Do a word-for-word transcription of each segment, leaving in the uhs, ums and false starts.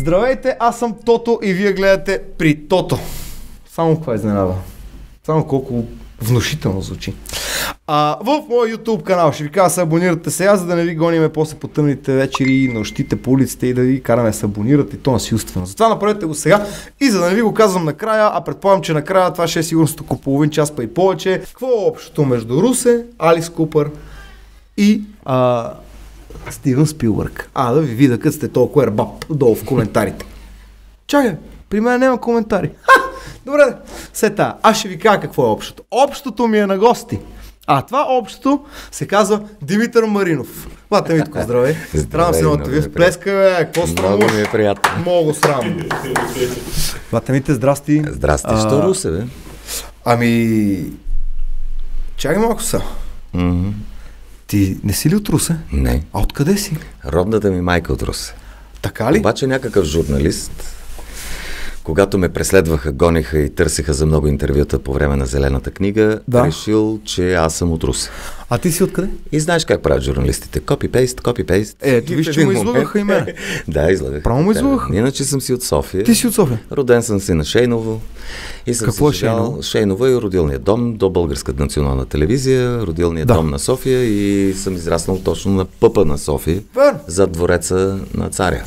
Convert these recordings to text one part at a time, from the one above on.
Здравейте, аз съм Тото и вие гледате при Тото. Само каква изненада. Само колко внушително звучи. А, в моя YouTube канал ще ви кажа да се абонирате сега, за да не ви гониме после по тъмните вечери, нощите по улиците и да ви караме да се абонирате, и то насилствено. Затова направете го сега и за да не ви го казвам накрая, а предполагам, че накрая това ще е сигурно около половин час па и повече. Какво е общото между Русе, Алис Купър и а, Стивен Спилбърг? А, да ви видя къде сте толкова ербаб долу в коментарите. Чакай, при мен няма коментари. Ха! Добре, сета, аз ще ви кажа какво е общото. Общото ми е на гости. А това общото се казва Димитър Маринов. Влате Митко, здравей. Здравей, се едното ви вплеска, бе, какво срамуваш? Много ми е приятно. Много срам. Влате Мите, здрасти. Здрасти, а... що Русе, бе? Ами... Чакай малко са. Mm-hmm. Ти не си ли от Русе? Не. А откъде си? Родната ми майка от Русе. Така ли? Обаче някакъв журналист, когато ме преследваха, гониха и търсиха за много интервюта по време на Зелената книга, да. решил, че аз съм от Русе. А ти си откъде? И знаеш как правят журналистите? Копи-пейст, копи-пейст. Е, ти виж, че му излагаха и мен. Да, излагах. Право му излагаха? Иначе съм си от София. Ти си от София? Роден съм си на Шейново. И съм Какво е Шейново? Шейново е родилният дом до Българската национална телевизия, родилният да. дом на София и съм израснал точно на пъпа на София, Вер? зад двореца на царя.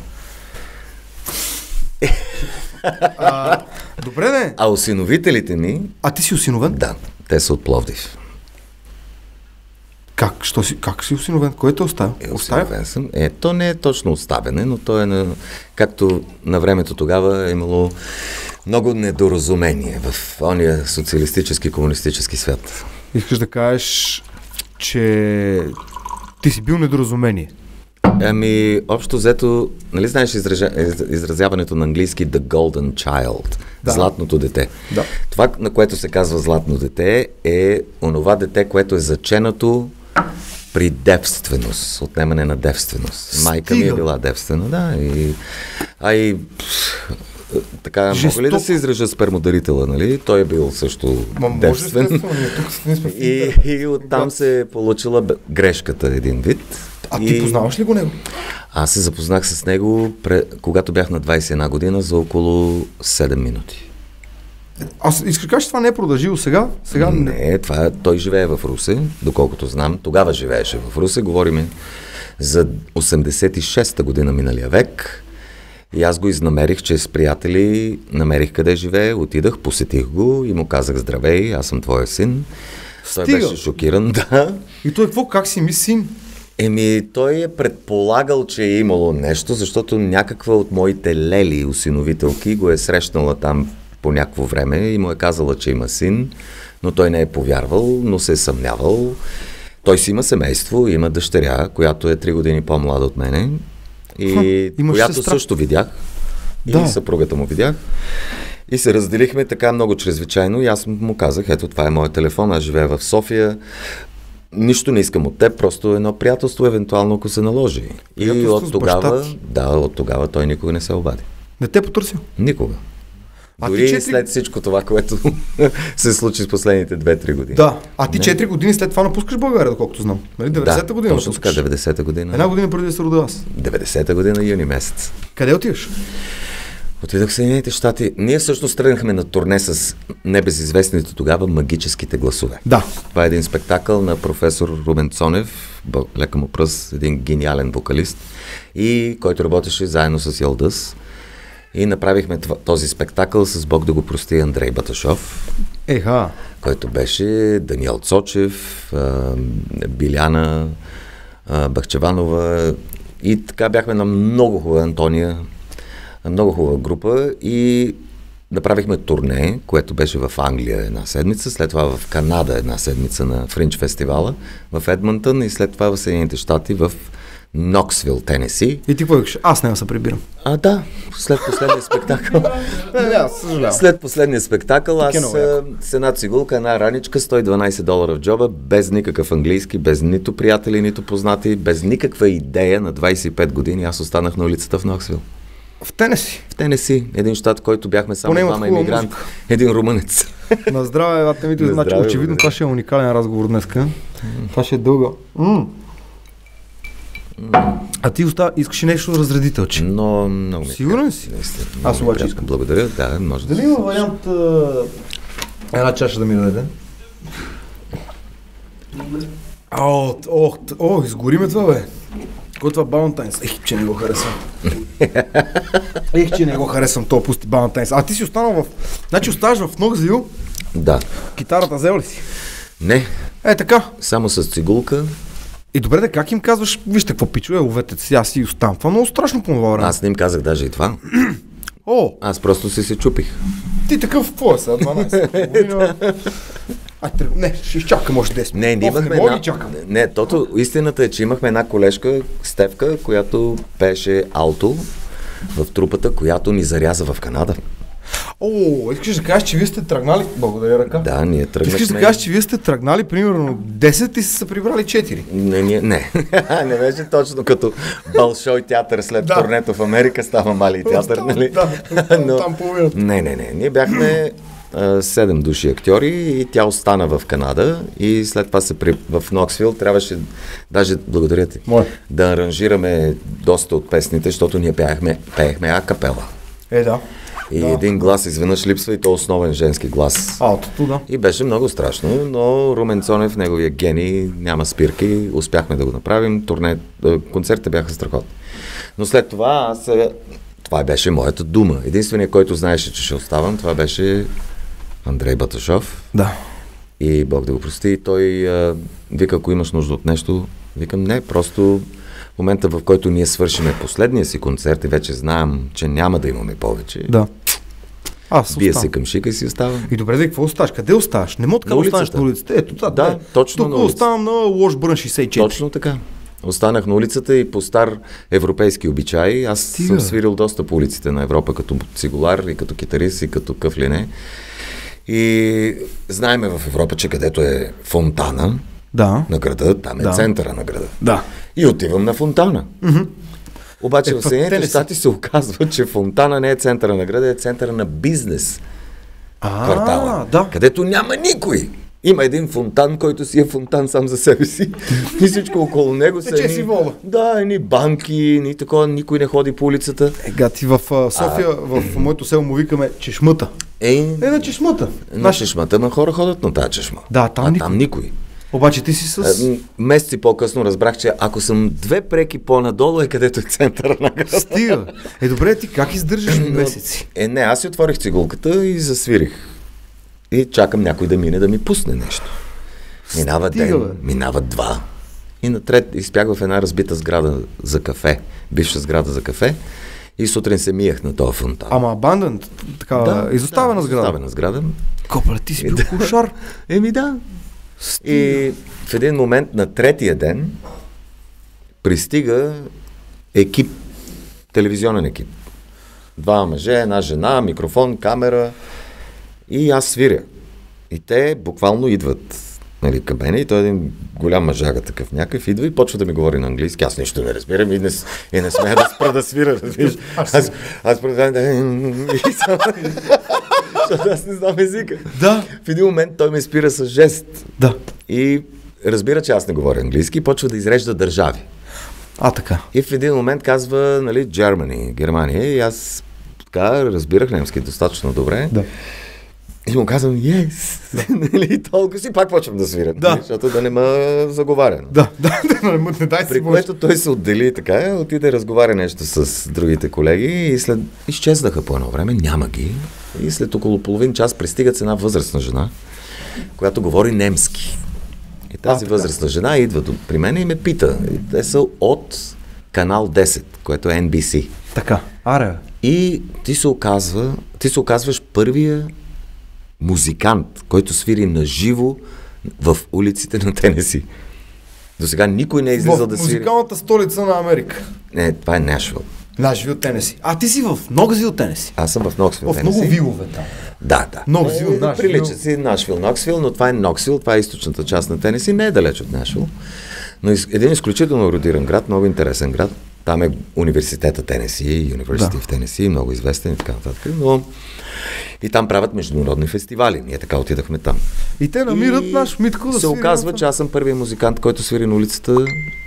А, добре, не. А осиновителите ми... А ти си осиновен? Да, те са от Пловдив. Как? Що си, как си осиновен? Кой те оставя? Е, осиновен съм. Е, то не е точно оставяне, но то е на... Както на времето тогава е имало много недоразумение в ония социалистически, комунистически свят. Искаш да кажеш, че ти си бил недоразумение? Ами, общо взето, нали знаеш изража... изразяването на английски The Golden Child, да. Златното дете. Да. Това, на което се казва златно дете, е онова дете, което е заченато при девственост, отнемане на девственост. Стига. Майка ми е била девствена, да, и... А и... Така, жестоко. Мога ли да се изража спермодарителя, нали? Той е бил също Ма, девствен. Може, тук и, и оттам се е получила грешката един вид. А и... ти познаваш ли го него? Аз се запознах с него, пре... когато бях на двайсет и една година, за около седем минути. Аз искаш да кажа, че това не е продължило сега? сега не, не, това той живее в Русе, доколкото знам. Тогава живееше в Русе. Говорим за осемдесет и шеста година миналия век. И аз го изнамерих, че с приятели намерих къде живее, отидах, посетих го и му казах: здравей, аз съм твоя син. Той Стига. беше шокиран, да. И той какво, как си ми син? Еми, той е предполагал, че е имало нещо, защото някаква от моите лели усиновителки го е срещнала там по някакво време и му е казала, че има син, но той не е повярвал, но се е съмнявал. Той си има семейство, има дъщеря, която е три години по-млада от мене и Ха, която сестра. Също видях. Да. И съпругата му видях. И се разделихме така много чрезвичайно и аз му казах: ето, това е моят телефон, аз живея в София. Нищо не искам от теб, просто едно приятелство, евентуално ако се наложи. И от тогава, да, от тогава той никога не се обади. Не те потърсил? Никога. А Дори четири... след всичко това, което се случи с последните две-три години. Да, а ти четири години след това напускаш България, доколкото знам. Нали? деветдесета да, година точно така, деветдесета година. Една година преди да се родя аз. деветдесета година, юни месец. Къде отиваш? Отидох в Съединените щати. Ние всъщност тръгнахме на турне с небезизвестните тогава Магическите гласове. Да. Това е един спектакъл на професор Румен Цонев, лека му пръст, един гениален вокалист, и който работеше заедно с Ялдъс. И направихме този спектакъл с, Бог да го прости, Андрей Баташов, Еха. който беше Даниел Цочев, Биляна Бахчеванова, и така бяхме на много хубава Антония, много хубава група, и направихме турне, което беше в Англия една седмица, след това в Канада една седмица на Фринч фестивала в Едмонтън и след това в Съединените щати в Ноксвил, Тенеси. И ти какво викаш? Аз не се прибирам. А, да, след последния спектакъл. Не, не, аз съжалявам. След последния спектакъл аз с една цигулка, една раничка, сто и дванайсет долара в джоба, без никакъв английски, без нито приятели, нито познати, без никаква идея. На двайсет и пет години аз останах на улицата в Ноксвил. В Тенеси? В Тенеси, един щат, който бяхме само двама емигрант, един румънец. На здраве, вате ми, значи очевидно това ще е уникален разговор днеска. Mm. Това ще е дълга. Mm. Mm. А ти оста... искаш и нещо разредителче? Но много ми е. Сигурен си? Наистина. Аз обаче приятно. искам. Благодаря, да, може Дали да има вариант а... една чаша да ми даде? О, о, о, изгори ме това, бе. Кой е това Баунтайнс? Ех, че не го харесвам. Ех, че не го харесвам, то пусти Баунтайнс. А ти си останал в... Значи оставаш в Ноксвил? Да. Китарата взел ли си? Не, Е, така. само с цигулка. И добре, да как им казваш, вижте какво пичове, ловете си, аз си оставам. Това е много страшно по това време. Аз не им казах даже и това. О, Аз просто си се чупих. ти такъв, какво е сега, дванайсет половина? А, тръг... не, ще изчакам още десет. Не, ние Оф, имахме не мога една... ги чакам. Не, тото, истината е, че имахме една колежка, Стевка, която пееше алто в трупата, която ни заряза в Канада. О, искаш да кажеш, че вие сте тръгнали... Благодаря, ръка. Да, ние тръгнахме... Искаш да кажеш, че вие сте тръгнали примерно десет и са се прибрали четири. Не, не, не. Не беше точно като Балшой театър след Да. турнето в Америка, става Мали театър, нали? Да, Но... там половината. Не, не, не. Ние бяхме а, седем души актьори и тя остана в Канада и след това се при... в Ноксвил трябваше, даже благодаря ти, Моля. да аранжираме доста от песните, защото ние пеехме, пеехме акапела. Е, да. И Да. един глас изведнъж липсва и то основен женски глас. Алтото, да. И беше много страшно, но Румен Цонев, неговия гений, няма спирки, успяхме да го направим, турне, концертите бяха страхотни. Но след това аз, е, това беше моята дума. Единственият, който знаеше, че ще оставам, това беше Андрей Баташов. Да. И Бог да го прости, той а, вика, ако имаш нужда от нещо, викам не, просто в момента, в който ние свършиме последния си концерт и вече знаем, че няма да имаме повече, Да. Аз бие оставам. се към шика и си оставам. И добре, да, какво оставаш? Къде оставаш? Не мога така На да останеш улицата. на улицата. Ето, това, Да, да, точно тук на улицата. оставам на Лош Брън шейсет и четири. Точно така. Останах на улицата и по стар европейски обичай. Аз Стига. съм свирил доста по улиците на Европа, като цигулар и като китарист и като къфлине. И знаеме в Европа, че където е фонтана Да. на града, там е Да. центъра на града. Да. И отивам на фонтана. Mm-hmm. Обаче Е, в в Съединените Тенеси. щати се оказва, че фонтана не е центъра на града, е центъра на бизнес А, квартала, да. където няма никой. Има един фонтан, който си е фонтан сам за себе си. И всичко около него са Тече едни, си вода. да, едни банки, ни такова, никой не ходи по улицата. Ега, ти в а, София, в моето село му викаме чешмата. Е, Е, на чешмата. на чешмата, ма хора ходят на тази чешма. Да, там а никой. там никой. Обаче ти си с... А, м, Месеци по-късно разбрах, че ако съм две преки по-надолу е където е центъра на града. Стига. Е, добре, ти как издържаш Но- месеци? Е, не, аз си отворих цигулката и засвирих. И чакам някой да мине да ми пусне нещо. Минава Стига, ден, бе. минава два. И на трет изпях в една разбита сграда за кафе, бивша сграда за кафе. И сутрин се миях на този фонтан. Ама абандън, така, да, изоставена да, сграда. Изоставена сграда. Копале, ти си Е, бил да. кошар. Еми да. И в един момент на третия ден пристига екип, телевизионен екип. Два мъже, една жена, микрофон, камера и аз свиря. И те буквално идват, нали, към мене и той е един голям мъжага такъв някакъв, идва и почва да ми говори на английски. Аз нищо не разбирам и не, с- и не смея да спра да свира, разбираш. Аз, аз продължавам да... и само- Защото аз не знам езика. Да. В един момент той ме спира с жест Да. и разбира, че аз не говоря английски и почва да изрежда държави. А, така. И в един момент казва, нали, Germany, Германия, и аз така разбирах немски достатъчно добре. Да. И му казвам, yes, нали, толкова си, пак почвам да свиря, Да. нали, защото да не ме заговаря. Да, да, да, не, не дай си При Боже. което той се отдели така, отиде разговаря нещо с другите колеги и след... изчезнаха по едно време, няма ги. И след около половин час пристигат с една възрастна жена, която говори немски. И тази А, така. възрастна жена идва до, при мен и ме пита. И те са от канал десет, което е Ен Би Си. Така, аре. И ти се оказва, ти се оказваш първия музикант, който свири на живо в улиците на Тенеси. До сега никой не е излизал В да свири. музикалната столица на Америка. Не, това е Нашвил. Нашвил, Тенеси. А ти си в Ноксвил, Тенеси. Аз съм в Ноксвил, В много Тенеси. вилове там. Да, да. Ноксвил, Е, Нашвил. Прилича си Нашвил, Ноксвил, но това е Ноксвил, това е източната част на Тенеси, не е далеч от Нашвил. Но из- един изключително родиран град, много интересен град. Там е университета Тенеси, University Да. в Тенеси, много известен и така нататък. Но и там правят международни фестивали. Ние така отидахме там. И те намират И наш Митко да се свири оказва, на че аз съм първият музикант, който свири на улицата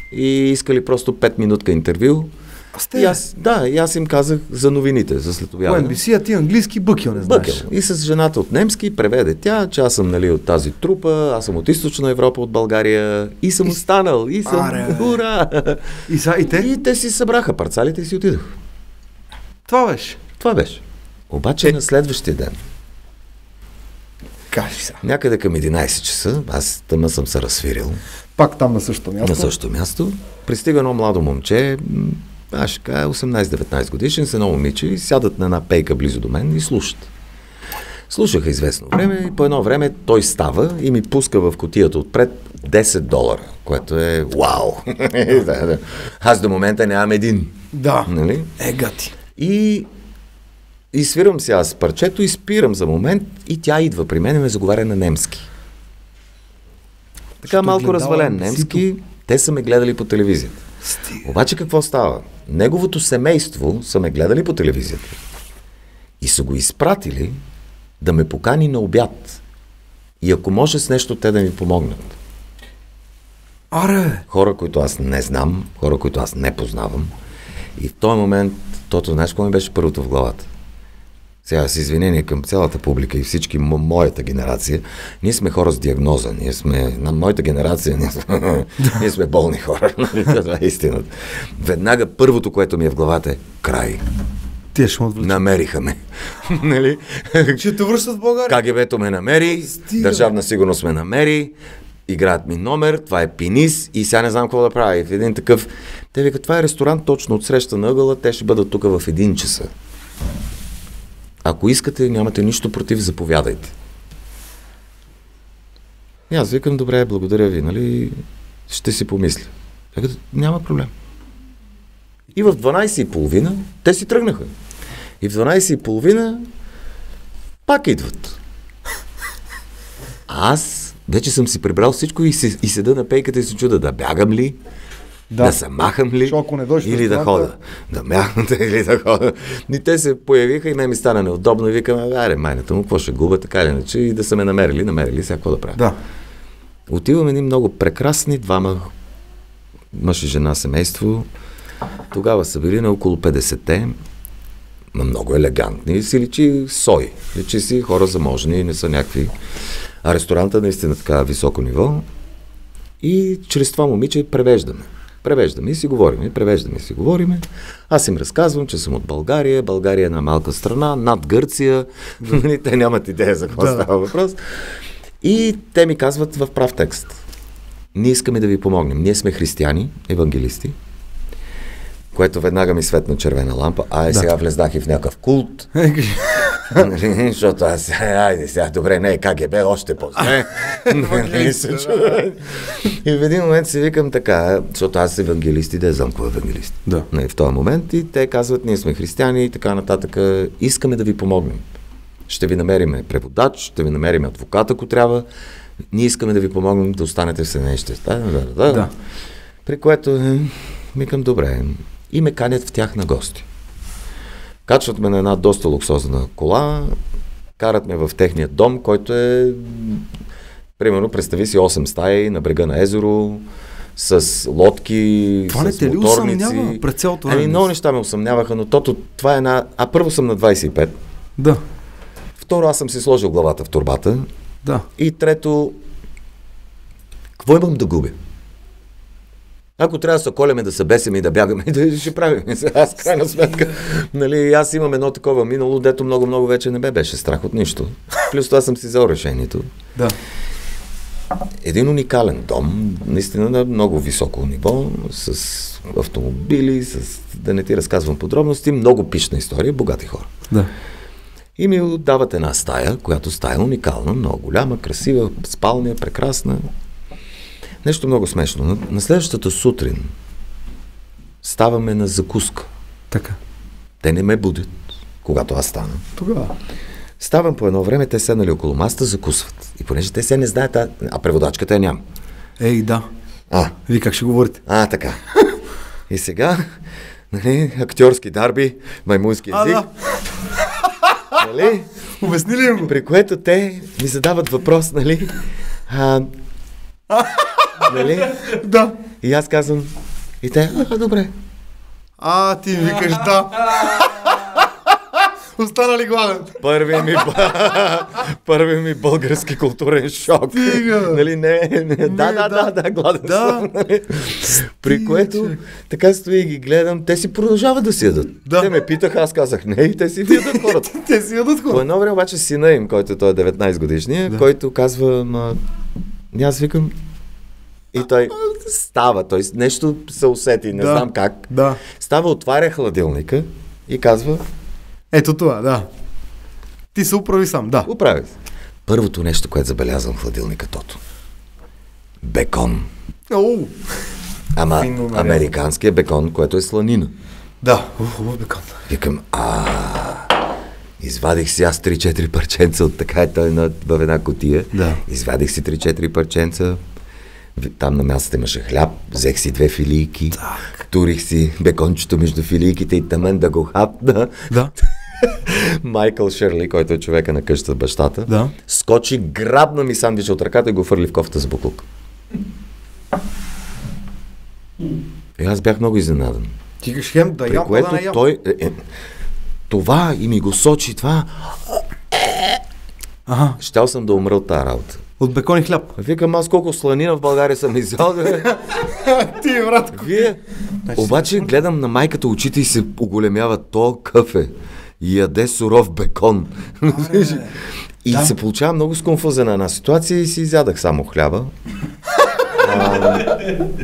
и искали просто пет минутка интервю. Сте, и аз, да, и аз им казах за новините, за след-обяда. Ен Би Си, а ти английски бъкел не знаеш. Бъкел. И с жената от немски преведе тя, че аз съм, нали, от тази трупа, аз съм от Източна Европа, от България и съм останал, и съм, Аре. ура! И, са, и те? И те си събраха парцалите и си отидох. Това беше. Това беше. Обаче Е. на следващия ден, Кажи сега. някъде към единайсет часа, аз тъма съм се разсвирил Пак там на същото място. на същото място, пристига едно младо момче, м, аз ще кажа осемнайсет-деветнайсет годишен, с едно момиче и сядат на една пейка близо до мен и слушат. Слушаха известно време и по едно време той става и ми пуска в кутията отпред десет долара, което е вау! Да, да. Аз до момента нямам един. Да. Нали? Е, гати. И, и свирам си аз парчето и спирам за момент и тя идва при мен и ме заговаря на немски. Така Що малко гледала развален би си немски, те са ме гледали по телевизията. Стига. Обаче какво става? Неговото семейство са ме гледали по телевизията и са го изпратили да ме покани на обяд. И ако може с нещо те да ми помогнат. Аре. Хора, които аз не знам, хора, които аз не познавам. И в този момент, тото, знаеш, какво ми беше първото в главата? Сега с извинение към цялата публика и всички мо- моята генерация, ние сме хора с диагноза, ние сме, на моята генерация, ние сме, ние сме болни хора, това е истината. Веднага първото, което ми е в главата е край. Ти ще му отвлече. Намериха ме. Нали? Ще те връщат в България. КГБ-то ме намери, Стига. Държавна сигурност ме намери, играят ми номер, това е пинис и сега не знам какво да правя. И в един такъв... Те викат, това е ресторант точно от среща на ъгъла, те ще бъдат тук в един часа. Ако искате, нямате нищо против, заповядайте. И аз викам, добре, благодаря ви, нали, ще си помисля. Те казват, няма проблем. И в дванайсет и половина те си тръгнаха. И в дванайсет и половина пак идват. А аз вече съм си прибрал всичко и, се, и седа на пейката и се чуда да бягам ли, да, да се махам ли, Защото ако не дойдеш в или да ресторанта- хода. Да мягам или да хода. И те се появиха и ме ми стана неудобно и викам, аре, майната му, какво ще губа, така или иначе, и да са ме намерили, намерили, сега какво да правя. Да. Отиваме ни много прекрасни, двама мъж и жена семейство. Тогава са били на около петдесетте, но много елегантни. Си личи сой. Личи си хора заможни, не са някакви. А ресторанта наистина така високо ниво. И чрез това момиче превеждаме. Превеждаме и си говорим. И превеждаме и си говорим. Аз им разказвам, че съм от България. България е една малка страна, над Гърция. Те нямат идея за какво Да. става въпрос. И те ми казват в прав текст. Ние искаме да ви помогнем. Ние сме християни, евангелисти, което веднага ми светна червена лампа. А е, Да. сега влезнах и в някакъв култ. Нали, защото аз, айде сега, добре, не е КГБ, още по-зле. Нали, се чува. И в един момент си викам така, защото аз евангелист и да знам какво е евангелист. Да. Нали, в този момент и те казват, ние сме християни и така нататък, искаме да ви помогнем. Ще ви намерим преводач, ще ви намерим адвокат, ако трябва. Ние искаме да ви помогнем да останете в Съединените щати. Да, да, да. Да. При което е, викам, добре, и ме канят в тях на гости. Качват ме на една доста луксозна кола, карат ме в техния дом, който е, примерно, представи си осем стаи на брега на езеро, с лодки, Това не с те ли моторници. усъмнява пред цялото Ами, време? много неща ме усъмняваха, но тото, това е една... А първо съм на двайсет и пет. Да. Второ, аз съм си сложил главата в турбата. Да. И трето, какво имам да губя? Ако трябва да се коляме, да се бесим и да бягаме, да ще правим. Аз крайна сметка, нали, аз имам едно такова минало, дето много-много вече не бе беше страх от нищо. Плюс това съм си взел решението. Да. Един уникален дом, наистина на много високо ниво, с автомобили, с, да не ти разказвам подробности, много пишна история, богати хора. Да. И ми отдават една стая, която стая е уникална, много голяма, красива, спалня, прекрасна. Нещо много смешно. На, на следващата сутрин ставаме на закуска. Така. Те не ме будят, когато аз стана. Тогава. Ставам по едно време, те седнали около масата, закусват. И понеже те се не знаят, а, а преводачката я няма. Ей, да. А, Вие как ще говорите? а, така. И сега, нали, актьорски дарби, маймунски А, език. да. Нали? Обясни ли им го? При което те ми задават въпрос, нали? А, нали? Да. И аз казвам, И те, а, добре. А, ти ми викаш да. Остана ли гладен? Първи ми, първи ми български културен шок. Стига. Нали, не, не, да, да, да, да, гладен Да. съм. Нали? При което, така стои и ги гледам, те си продължават да си ядат. Да. Те ме питаха, аз казах, не, и те си ядат хората. Те си ядат По хора. едно време обаче сина им, който той е деветнайсет годишния, Да. който казва, ма, и аз викам, и той става, той нещо се усети, не Да. знам как. Да. Става, отваря хладилника и казва, Ето това, да. Ти се управи сам, да. оправи се. Първото нещо, което забелязвам в хладилника, Тото. Бекон. Оу. Ама Финно нарязан. американския бекон, което е сланина. Да. Ух, хубав бекон. Викам, а извадих си аз три-четири парченца от така е той на, в една кутия. Да. Извадих си три-четири парченца. Там на мястото имаше хляб, взех си две филийки, Так. турих си бекончето между филийките и тамен да го хапна. Да. Майкъл Шърли, който е човека на къщата, бащата, Да. скочи, грабна ми сандвича от ръката и го фърли в кофта за буклук. И аз бях много изненадан. Ти кажеш хем да При ям, па което да не ям. той... Е, е, това и ми го сочи, това... Ага. Щял съм да умра от тази работа. От бекон и хляб. Викам, аз колко сланина в България съм изял. бе. Ти, брат. Вие... Обаче гледам на майката очите и се оголемява то кафе. И яде суров бекон. И Да. се получава много сконфузена една ситуация и си изядах само хляба. А,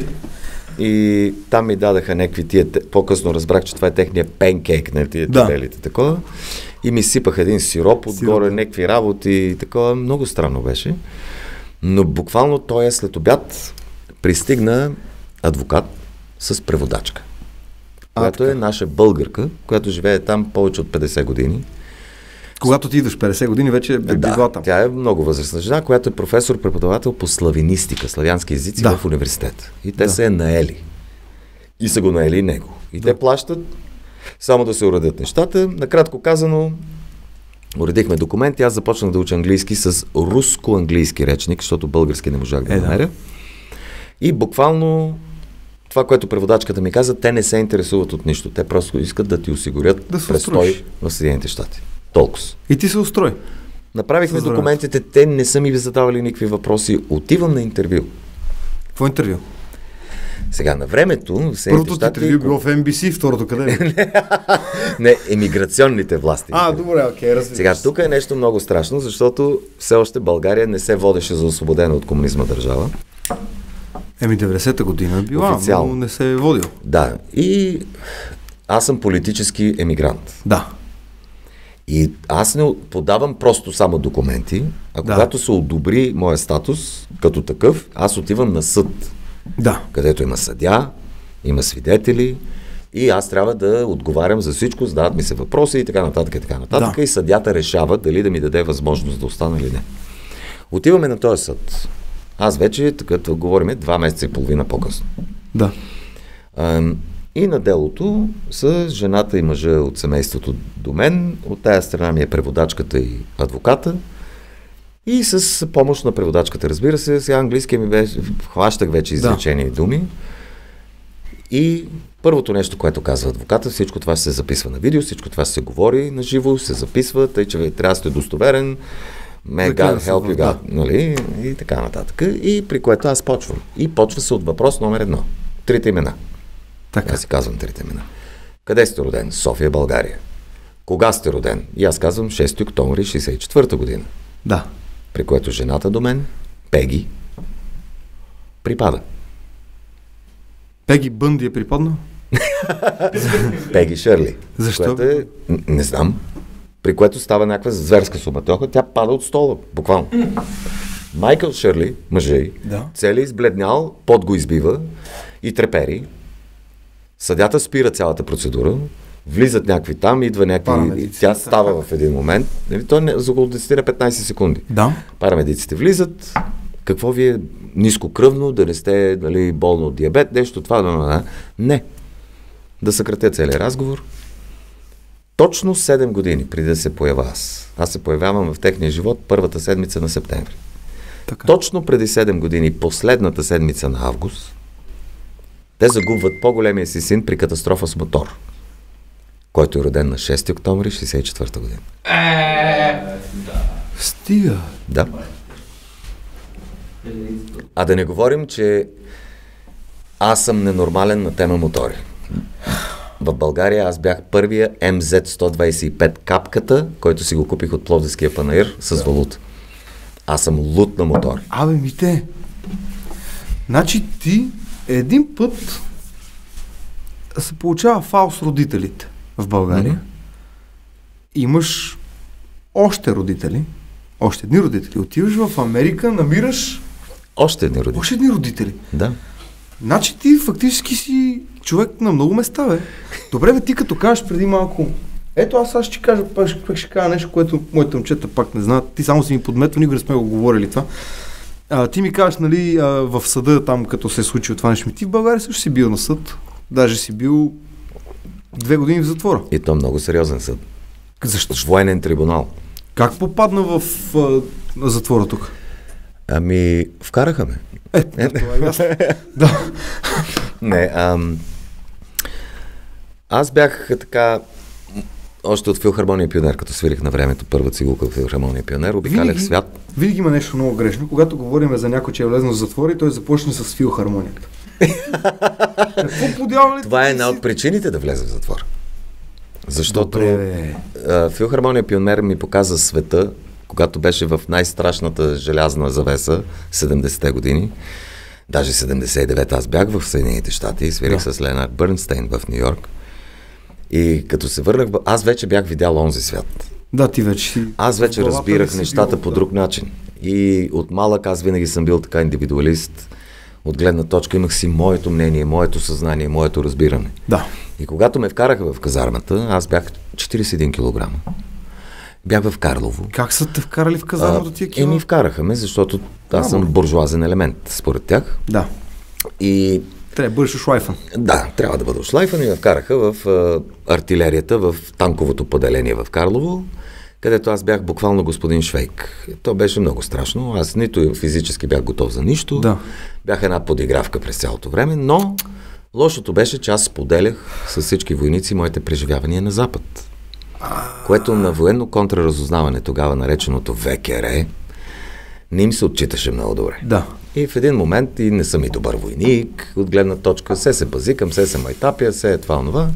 и там ми дадаха някакви тия, те- по-късно разбрах, че това е техния пенкейк, на тия Да. табелите, такова. И ми сипаха един сироп, отгоре Сироп. някакви работи и такова. Много странно беше. Но буквално той е след обяд пристигна адвокат с преводачка, А, която така. е наша българка, която живее там повече от петдесет години. Когато ти идваш петдесет години, вече е била там. Тя е много възрастна жена, която е професор-преподавател по славянистика, славянски езици Да. в университета. И те Да. се е наели. И са го наели него. И те плащат само да се уредят нещата. Накратко казано, уредихме документи, аз започнах да уча английски с руско-английски речник, защото български не можах да Е, да. намеря. И буквално това, което преводачката ми каза, те не се интересуват от нищо. Те просто искат да ти осигурят Да се престой устроиш. в Съединените щати. Толкова. И ти се устрой. Направихме Със времето. документите, те не са ми задавали никакви въпроси. Отивам на интервю. Какво интервю? Сега на времето, в Съединените Първото ти щати... интервю било в Ен Би Си, второто къде е? Не, емиграционните власти. А, добре, окей, разбира. Сега, тук е нещо много страшно, защото все още България не се водеше за освободена от комунизма държава. Еми, деветдесета година е била, Официално. но не се е водил. Да, и аз съм политически емигрант. Да. И аз не подавам просто само документи, а Да. когато се одобри моя статус като такъв, аз отивам на съд, Да. където има съдия, има свидетели и аз трябва да отговарям за всичко, задават ми се въпроси и така нататък и така нататък Да. и съдята решава дали да ми даде възможност да остана или не. Отиваме на този съд. Аз вече, като говорим, два месеца и половина по-късно. Да. Ам, И на делото са жената и мъжа от семейството до мен, от тая страна ми е преводачката и адвоката. И с помощ на преводачката, разбира се, сега английски ми беше, хващах вече изречения и думи. И първото нещо, което казва адвоката, всичко това се записва на видео, всичко това се говори на живо, се записва, тъй че трябва да сте достоверен, may Така God да се help you да. God, нали? И така нататък. И при което аз почвам. И почва се от въпрос номер едно. Трите имена. Така. Аз си казвам трите имена. Къде сте роден? София, България. Кога сте роден? И аз казвам шести октомври шейсет и четвърта година. Да. При което жената до мен, Пеги, припада. Пеги Бънди е припаднал? Пеги Шърли. Защо? Което е, н- не знам. При което става някаква зверска суматоха, тя пада от стола, буквално. Майкъл Шърли, мъжа й, Да. целият избледнял, пот го избива и трепери. Съдята спира цялата процедура, влизат някакви там, идва някакви... Парамедици. Тя става в един момент. Нали, то не, за около десет на петнайсет секунди. Да. Парамедиците влизат. Какво ви е ниско кръвно, да не сте нали, болно от диабет, нещо това, да, да, да. Не. Да съкратя целият разговор. Точно седем години преди да се появя аз. Аз се появявам в техния живот първата седмица на септември. Така. Точно преди седем години, последната седмица на август, Те загубват по-големия си син при катастрофа с мотор, който е роден на шести октомври шейсет и четвърта година. Е, стига. Да. А да не говорим, че аз съм ненормален на тема мотори. В България аз бях първия Ем Зет сто двайсет и пет капката, който си го купих от Пловдивския панаир с валута. Аз съм лут на мотори. Абе, ми те. Значи ти един път се получава фал с родителите в България. Mm-hmm. Имаш още родители, още едни родители. Отиваш в Америка, намираш още едни родители. Още едни родители. Да. Значи ти фактически си човек на много места, бе. Добре, бе, ти като кажеш преди малко, ето аз аз ще кажа, пак ще, ще кажа нещо, което моите момчета пак не знаят. Ти само си ми подметва, никога не сме го говорили това. А, ти ми кажеш, нали, а, в съда, там като се е случило това нещо, ти в България също си бил на съд. Даже си бил две години в затвора. И то много сериозен съд. Защо? Военен трибунал. Как попадна в а, затвора тук? Ами, вкараха ме. Е, да, това е ясно. Да. Не, ам... аз бях така, още от Филхармония Пионер, като свирих на времето първа цигулка в Филхармония Пионер, обикалях винаги, свят. Винаги има нещо много грешно, когато говорим за някой, че е влезнал в затвора и той започне с Филхармонията. Какво подявали? Това е една от причините да влезе в затвор. Защото Добре, а, Филхармония Пионер ми показа света, когато беше в най-страшната желязна завеса, седемдесетте години. Даже седемдесет и девета аз бях в Съединените щати и свирих да. с Ленард Бърнстейн в Ню Йорк. И като се върнах, аз вече бях видял онзи свят. Да, ти вече. Аз вече разбирах нещата бил, по друг да. начин. И от малък аз винаги съм бил така индивидуалист. От гледна точка имах си моето мнение, моето съзнание, моето разбиране. Да. И когато ме вкараха в казармата, аз бях четирийсет и един килограма. Бях в Карлово. Как са те вкарали в казармата тия кило? Еми вкараха ме, защото аз съм буржуазен елемент, според тях. Да. И... трябва да бъдеш ушлайфан. Да, трябва да бъда ушлайфан и ме вкараха в а, артилерията, в танковото поделение в Карлово, където аз бях буквално господин Швейк. То беше много страшно. Аз нито физически бях готов за нищо. Да. Бях една подигравка през цялото време, но лошото беше, че аз споделях с всички войници моите преживявания на Запад. Което на военно контраразузнаване, тогава нареченото В К Р, не им се отчиташе много добре. Да. И в един момент и не съм и добър войник, от гледна точка, се се базикам, се се майтапя, се е това, онова.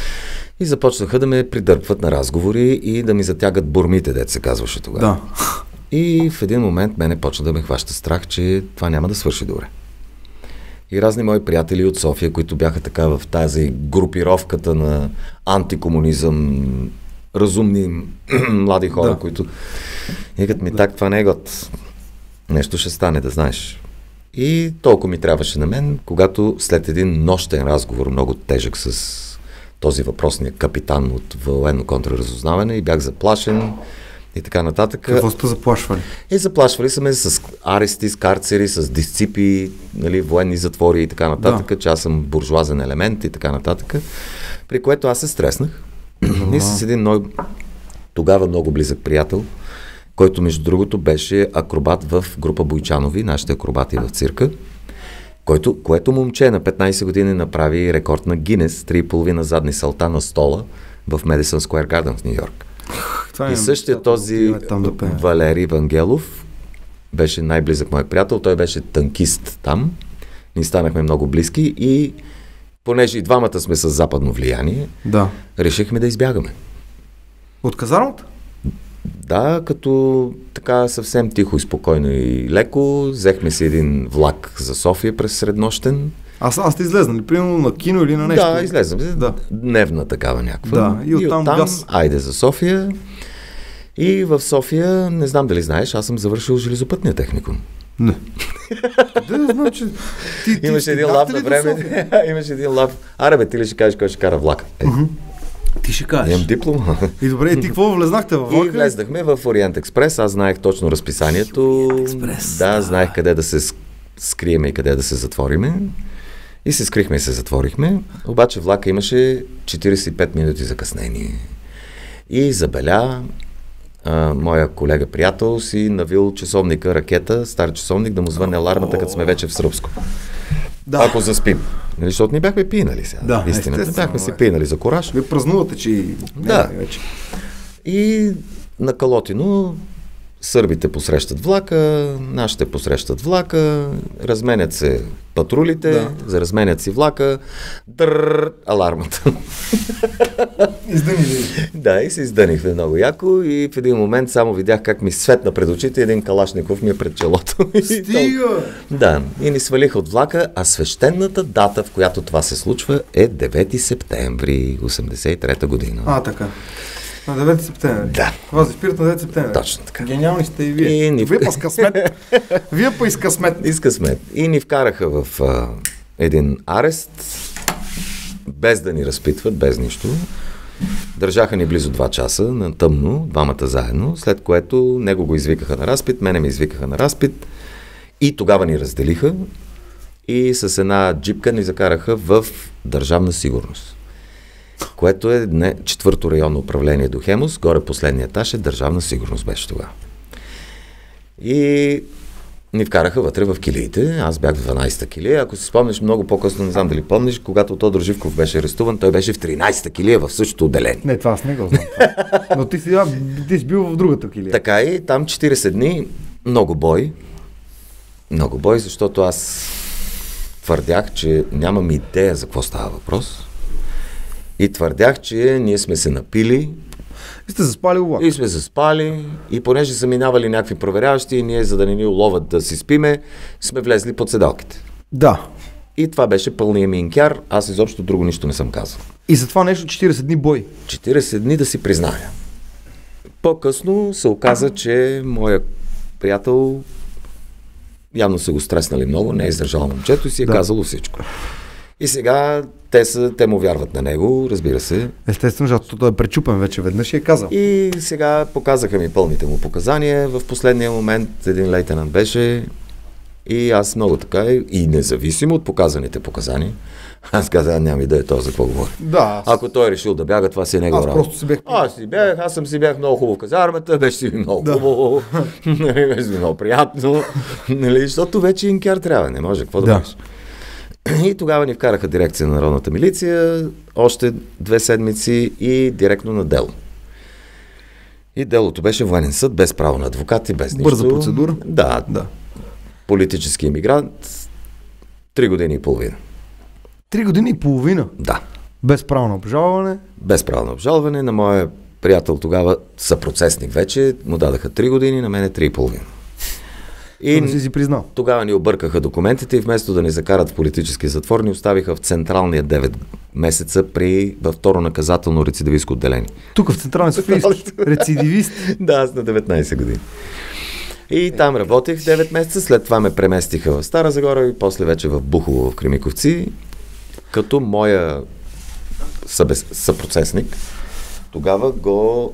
И започнаха да ме придърпват на разговори и да ми затягат бурмите, дето се казваше тогава. Да. И в един момент мене почна да ме хваща страх, че това няма да свърши добре. И разни мои приятели от София, които бяха така в тази групировката на антикомунизъм, разумни млади хора, да. които викат ми, да. так, това не е год. Нещо ще стане, да знаеш. И толкова ми трябваше на мен, когато след един нощен разговор, много тежък с този въпросния капитан от военно контраразузнаване, и бях заплашен и така нататък. Какво сте заплашвали? И заплашвали са ме с арести, с карцери, с дисципи, нали, военни затвори и така нататък, да. че аз съм буржуазен елемент и така нататък. При което аз се стреснах. И с един много, тогава много близък приятел, който между другото беше акробат в група Бойчанови, нашите акробати в цирка, който, което момче на петнайсет години направи рекорд на Гинес, три и половина задни салта на стола в Медисън Скуер Гарден в Ню Йорк. Това и същия този да Валери Вангелов беше най-близък мой приятел, той беше танкист там, ние станахме много близки и понеже и двамата сме с западно влияние, да. решихме да избягаме. От казармата? Да, като така съвсем тихо и спокойно и леко, взехме си един влак за София през среднощен. Аз, аз сте излезнали, примерно на кино или на нещо? Да, излезнем. Да. Дневна такава някаква. Да, и оттам, и оттам газ. Айде за София. И в София, не знам дали знаеш, аз съм завършил железопътния техникум. Не. Къде знам, че ти, ти имаш един лав на време. Имаш един лав. Аре бе, ти ли ще кажеш кой ще кара влака? Е. Uh-huh. Ти ще кажеш. Имам диплома. И добре, и ти какво влезнахте във влака? И влезнахме в Ориент Експрес. Аз знаех точно разписанието. Експрес, да, знаех къде да се скриеме и къде да се затвориме. И се скрихме и се затворихме. Обаче влака имаше четирийсет и пет минути закъснение. И забеля а, моя колега-приятел си навил часовника, ракета, стар часовник, да му звъне алармата, като сме вече в Сръбско. Да. Ако заспим. Нали, защото не бяхме пинали сега. Да, истината. Бяхме си пинали за кораж. Вие празнувате, че и... Да. Не, вече. И на Калотино сърбите посрещат влака, нашите посрещат влака, разменят се патрулите, да. Заразменят си влака, дърррр, алармата. Издънили. Да, и се издънихме много яко и в един момент само видях как ми светна пред очите един калашников ми е пред челото. Стига! Да, и ни свалиха от влака, а свещената дата, в която това се случва, е девети септември осемдесет и трета година. А, така. На девети септември. Да. Това спират на девети септември. Точно така. Гениални сте и вие. И ни... Вие па с късмет. Вие па и с късмет. И с късмет. И ни вкараха в а, един арест, без да ни разпитват, без нищо. Държаха ни близо два часа на тъмно, двамата заедно, след което него го извикаха на разпит, мене ме извикаха на разпит и тогава ни разделиха и с една джипка ни закараха в Държавна сигурност, което е не, четвърто районно управление до Хемус, горе последния етаж е Държавна сигурност беше тогава. И ни вкараха вътре в килиите, аз бях в дванайсета килия, ако си спомниш много по-късно, не знам дали помниш, когато Тодор Живков беше арестуван, той беше в тринайсета килия в същото отделение. Не, това аз не го знам. Но ти си, ти си бил в другата килия. Така и там четирийсет дни, много бой, много бой, защото аз твърдях, че нямам идея за какво става въпрос. И твърдях, че ние сме се напили. И сте заспали у влак. И сме заспали. И понеже са минавали някакви проверяващи, ние, за да не ни уловят да си спиме, сме влезли под седалките. Да. И това беше пълния ми инкяр. Аз изобщо друго нищо не съм казал. И за това нещо четирийсет дни бой. четирийсет дни да си призная. По-късно се оказа, че моя приятел явно са го стреснали много, не е издържал момчето и си е да. казало всичко. И сега те, са, те му вярват на него, разбира се. Естествено, защото той е пречупен вече веднъж и е казал. И сега показаха ми пълните му показания. В последния момент един лейтенант беше и аз много така и независимо от показаните показания, аз казах, няма идея това за какво говори. Да, аз... Ако той е решил да бяга, това си е негова работа. Аз просто си бях... Аз си бях, аз съм си бях много хубаво в казармата, беше си много да. хубаво, беше ми много приятно, нали, защото вече инкяр трябва, не може, какво да, да правиш. И тогава ни вкараха дирекция на Народната милиция, още две седмици и директно на дело. И делото беше военен съд, без право на адвокат и без нищо. Бърза процедура? Да, да. Политически имигрант, три години и половина. Три години и половина? Да. Без право на обжалване? Без право на обжалване. На моя приятел тогава съпроцесник вече, му дадаха три години, на мене три и половина. И не си си признал. Тогава ни объркаха документите и вместо да ни закарат в политически затвор, ни оставиха в централния девет месеца при във второ наказателно рецидивистко отделение. Тук в Централния Софийски? Рецидивист? Да, аз на деветнайсет години. И там работех девет месеца, след това ме преместиха в Стара Загора и после вече в Бухово, в Кремиковци, като моя събес... съпроцесник тогава го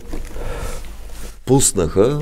пуснаха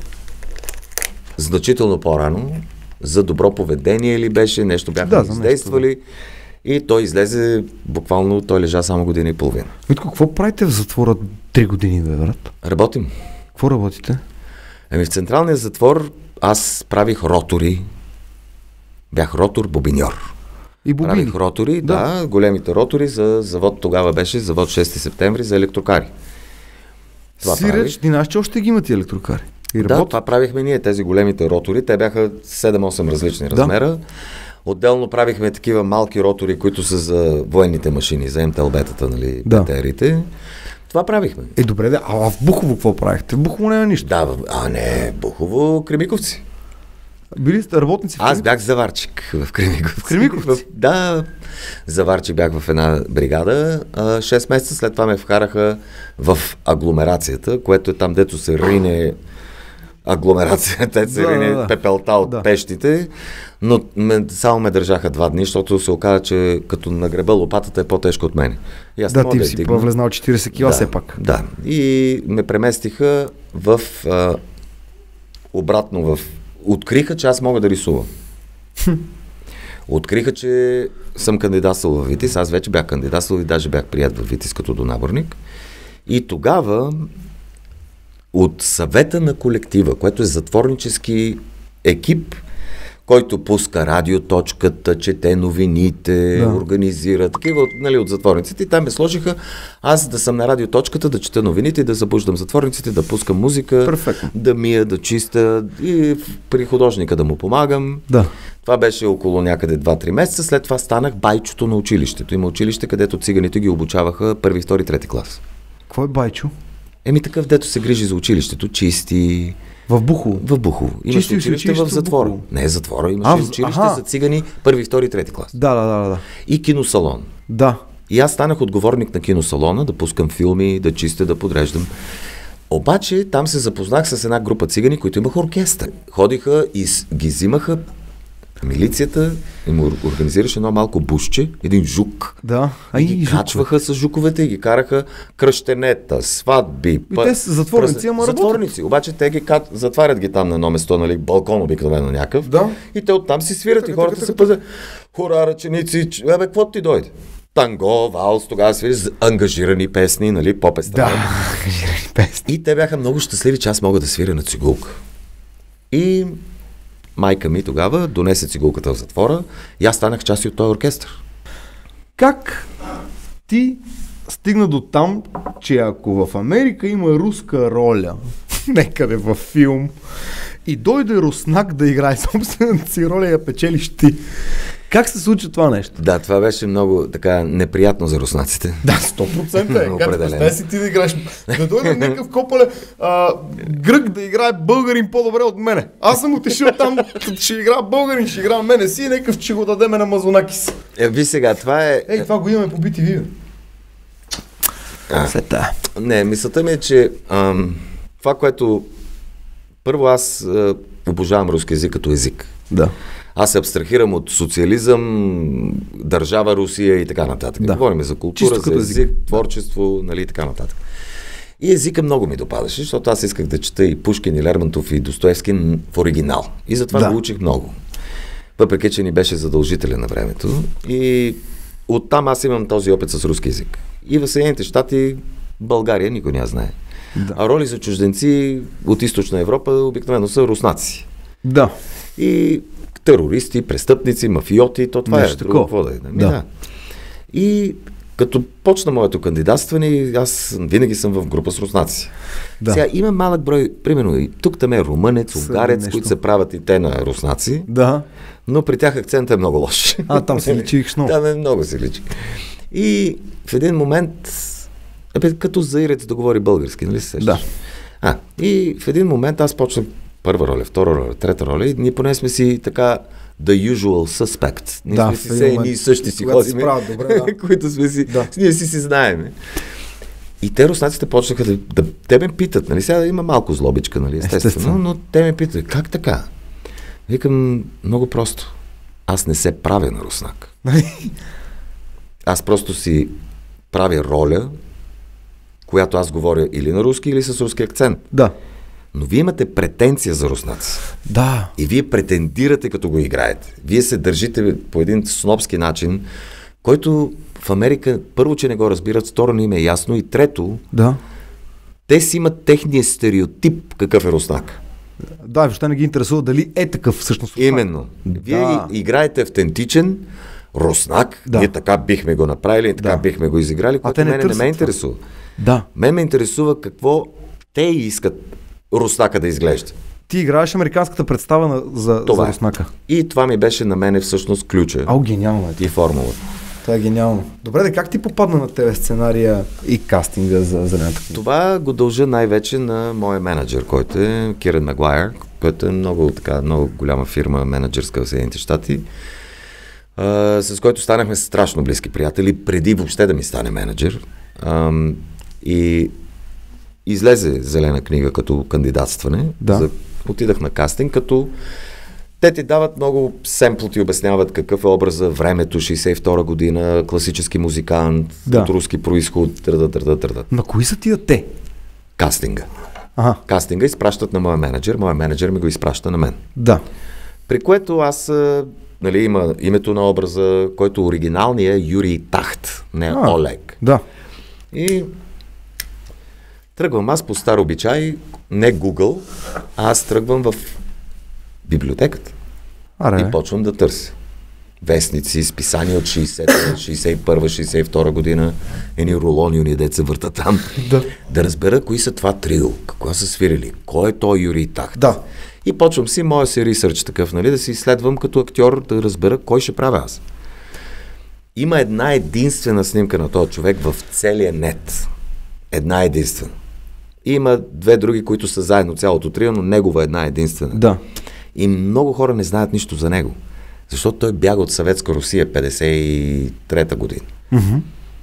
значително по-рано, за добро поведение ли беше, нещо бяха да, издействали и той излезе, буквално той лежа само година и половина. Митко, какво правите в затвора три години, бе, брат? Работим. Какво работите? Еми в централния затвор аз правих ротори, бях ротор-бобиньор. И бобини? Правих ротори, да. да, големите ротори за завод, тогава беше завод шести септември за електрокари. Това Сиреч, ти знаеш, че още ги имат и електрокари. И да, това правихме ние, тези големите ротори. Те бяха седем-осем различни да. размера. Отделно правихме такива малки ротори, които са за военните машини, за ем те ел бе-тата, нали, да. батериите. Това правихме. Е, добре, да. А в Бухово какво правихте? В Бухово няма нищо. Да, а не, Бухово, Кремиковци. Били сте работници в Кремиковци? Аз бях заварчик в Кремиковци. В Кремиковци? Да, заварчик бях в една бригада. шест месеца след това ме вкараха в агломерацията, което е там, дето се рине агломерация, те се да, рине да, да. пепелта от да. пещите, но ме, само ме държаха два дни, защото се оказа, че като нагреба лопатата е по-тежко от мен. И аз да, ти да си повлезнал четирийсет кила да, все пак. Да, и ме преместиха в а, обратно в... Откриха, че аз мога да рисувам. Откриха, че съм кандидатствал в Витис, аз вече бях кандидатствал и даже бях прият в Витис като донаборник. И тогава от съвета на колектива, което е затворнически екип, който пуска радиоточката, чете новините, Да. организира, такива от, нали, от затворниците. И там ме сложиха аз да съм на радиоточката, да чета новините, да забуждам затворниците, да пускам музика, Перфектно. да мия, да чиста и при художника да му помагам. Да. Това беше около някъде два-три месеца. След това станах байчото на училището. Има училище, където циганите ги обучаваха първи, втори, трети клас. Какво е байчо? Еми такъв, дето се грижи за училището, чисти. В Бухово. В Бухово. Имаше Чисти ли си училище в училището в затвора. Бухово? Не е затвора, имаше А, в- училище аха. за цигани първи, втори, трети клас. Да, да, да, да. И киносалон. Да. И аз станах отговорник на киносалона, да пускам филми, да чистя, да подреждам. Обаче там се запознах с една група цигани, които имаха оркестър. Ходиха и с- ги взимаха милицията, им ор- организираше едно малко бушче, един жук. Да. И ги качваха с жуковете и ги караха кръщенета, сватби. И те са затворници, ама работят. Затворници, обаче те ги кат... затварят ги там на едно место, нали, балкон обикновено някакъв. Да. И те оттам си свират Така, и хората така, се така. пъзят. Хора, ръченици, ч- абе, какво ти дойде? Танго, валс, тогава свири с ангажирани песни, нали, поп-естра. Да. Ангажирани песни. И те бяха много щастливи, че аз мога да свиря на цигулка. И майка ми тогава донесе цигулката в затвора и аз станах част и от този оркестър. Как ти стигна до там, че ако в Америка има руска роля, некъде във филм, и дойде руснак да играе собствената си роля и я печелиш ти, как се случи това нещо? Да, това беше много така неприятно за руснаците. Да, сто процента е. Как Определено. представи си ти да играеш? Да дойде някакъв копале а, грък да играе българин по-добре от мене. Аз съм отишъл там, ще игра българин, ще игра мене си и някакъв ще го дадеме на Мазонакис. Е, ви сега, това е... Ей, това го имаме по би ти ви. А, Сета. не, мисълта ми е, че ам, това, което... Първо аз а, обожавам руски език като език. Да. Аз се абстрахирам от социализъм, държава Русия и така нататък. Да. Говорим за култура, Чисто за като език, език. творчество, нали, и така нататък. И езика много ми допадаше, защото аз исках да чета и Пушкин, и Лермонтов, и Достоевски в оригинал. И затова Да. го учих много. Въпреки, че ни беше задължителен на времето. И оттам аз имам този опит с руски език. И в Съединените щати, България, никой не я знае. Да. А роли за чужденци от източна Европа обикновено са руснаци. Да. И терористи, престъпници, мафиоти, то това Нещо е. Друго, такова. какво да е. Ами Да. да. И като почна моето кандидатстване, аз винаги съм в група с руснаци. Да. Сега има малък брой, примерно и тук там е румънец, Съди унгарец, нещо. които се правят и те на руснаци, Да. но при тях акцентът е много лош. А, там се личих много. Там е много се личи. И в един момент, абе, като заирец да говори български, нали се сещаш? Да. А, и в един момент аз почнах първа роля, втора роля, трета роля и ние поне сме си така the usual suspect. Ние Да, сме в си един все момент, едни и същи си когато се ходим, справят добре, да. които сме си, Да. ние си си знаеме. И те руснаците почнаха да, да те ме питат, нали, сега има малко злобичка, нали, естествено, Естествено. но те ме питат, как така? Викам, много просто. Аз не се правя на руснак. Аз просто си правя роля, която аз говоря или на руски, или с руски акцент. Да. Но вие имате претенция за руснаци. Да. И вие претендирате като го играете. Вие се държите по един снобски начин, който в Америка първо, че не го разбират, второ не им е ясно и трето, Да. те си имат техния стереотип какъв е руснак. Да, въобще не ги интересува дали е такъв всъщност. Именно. Вие Да. играете автентичен руснак, Да. ние така бихме го направили, така Да. бихме го изиграли, което те не мене не търсят ме това. интересува. Да. Мен ме интересува какво те искат руснака да изглежда. Ти играеш американската представа на, за, Това за е. руснака. И това ми беше на мене всъщност ключа Ау, гениално е. и формула. Това е гениално. Добре, да как ти попадна на тебе сценария и кастинга за Зелената книга? Това го дължа най-вече на моя менеджер, който е Кирен Магуайер, който е много, така, много голяма фирма менеджерска в Съединените щати, а, с който станахме страшно близки приятели, преди въобще да ми стане менеджер. А, и излезе Зелена книга като кандидатстване. Да. За, отидах на кастинг, като те ти дават много семпл, ти обясняват какъв е образа, времето, шейсет и втора година, класически музикант, Да. от руски происход, тръда, тръда, тръда. На кои са тия те? Кастинга. Ага, Кастинга изпращат на моя менеджер, моя менеджер ми го изпраща на мен. да. При което аз, а, нали, има името на образа, който оригиналният е Юрий Тахт, не А. Олег. Да. И тръгвам аз по стар обичай, не Google, а аз тръгвам в библиотеката. Аре. И почвам да търся. Вестници, списания от шейсета, шейсет и първа, шейсет и втора година, едни рулони, уни деца върта там. Да. Да разбера кои са това трио, какво са свирили, кой е той Юрий Тахт. Да. И почвам си моя си ресърч такъв, нали, да си изследвам като актьор, да разбера кой ще правя аз. Има една единствена снимка на този човек в целия нет. Една единствена. Има две други, които са заедно цялото трио, но негова една единствена. Да. И много хора не знаят нищо за него. Защото той бяга от Съветска Русия петдесет и трета година. Mm-hmm.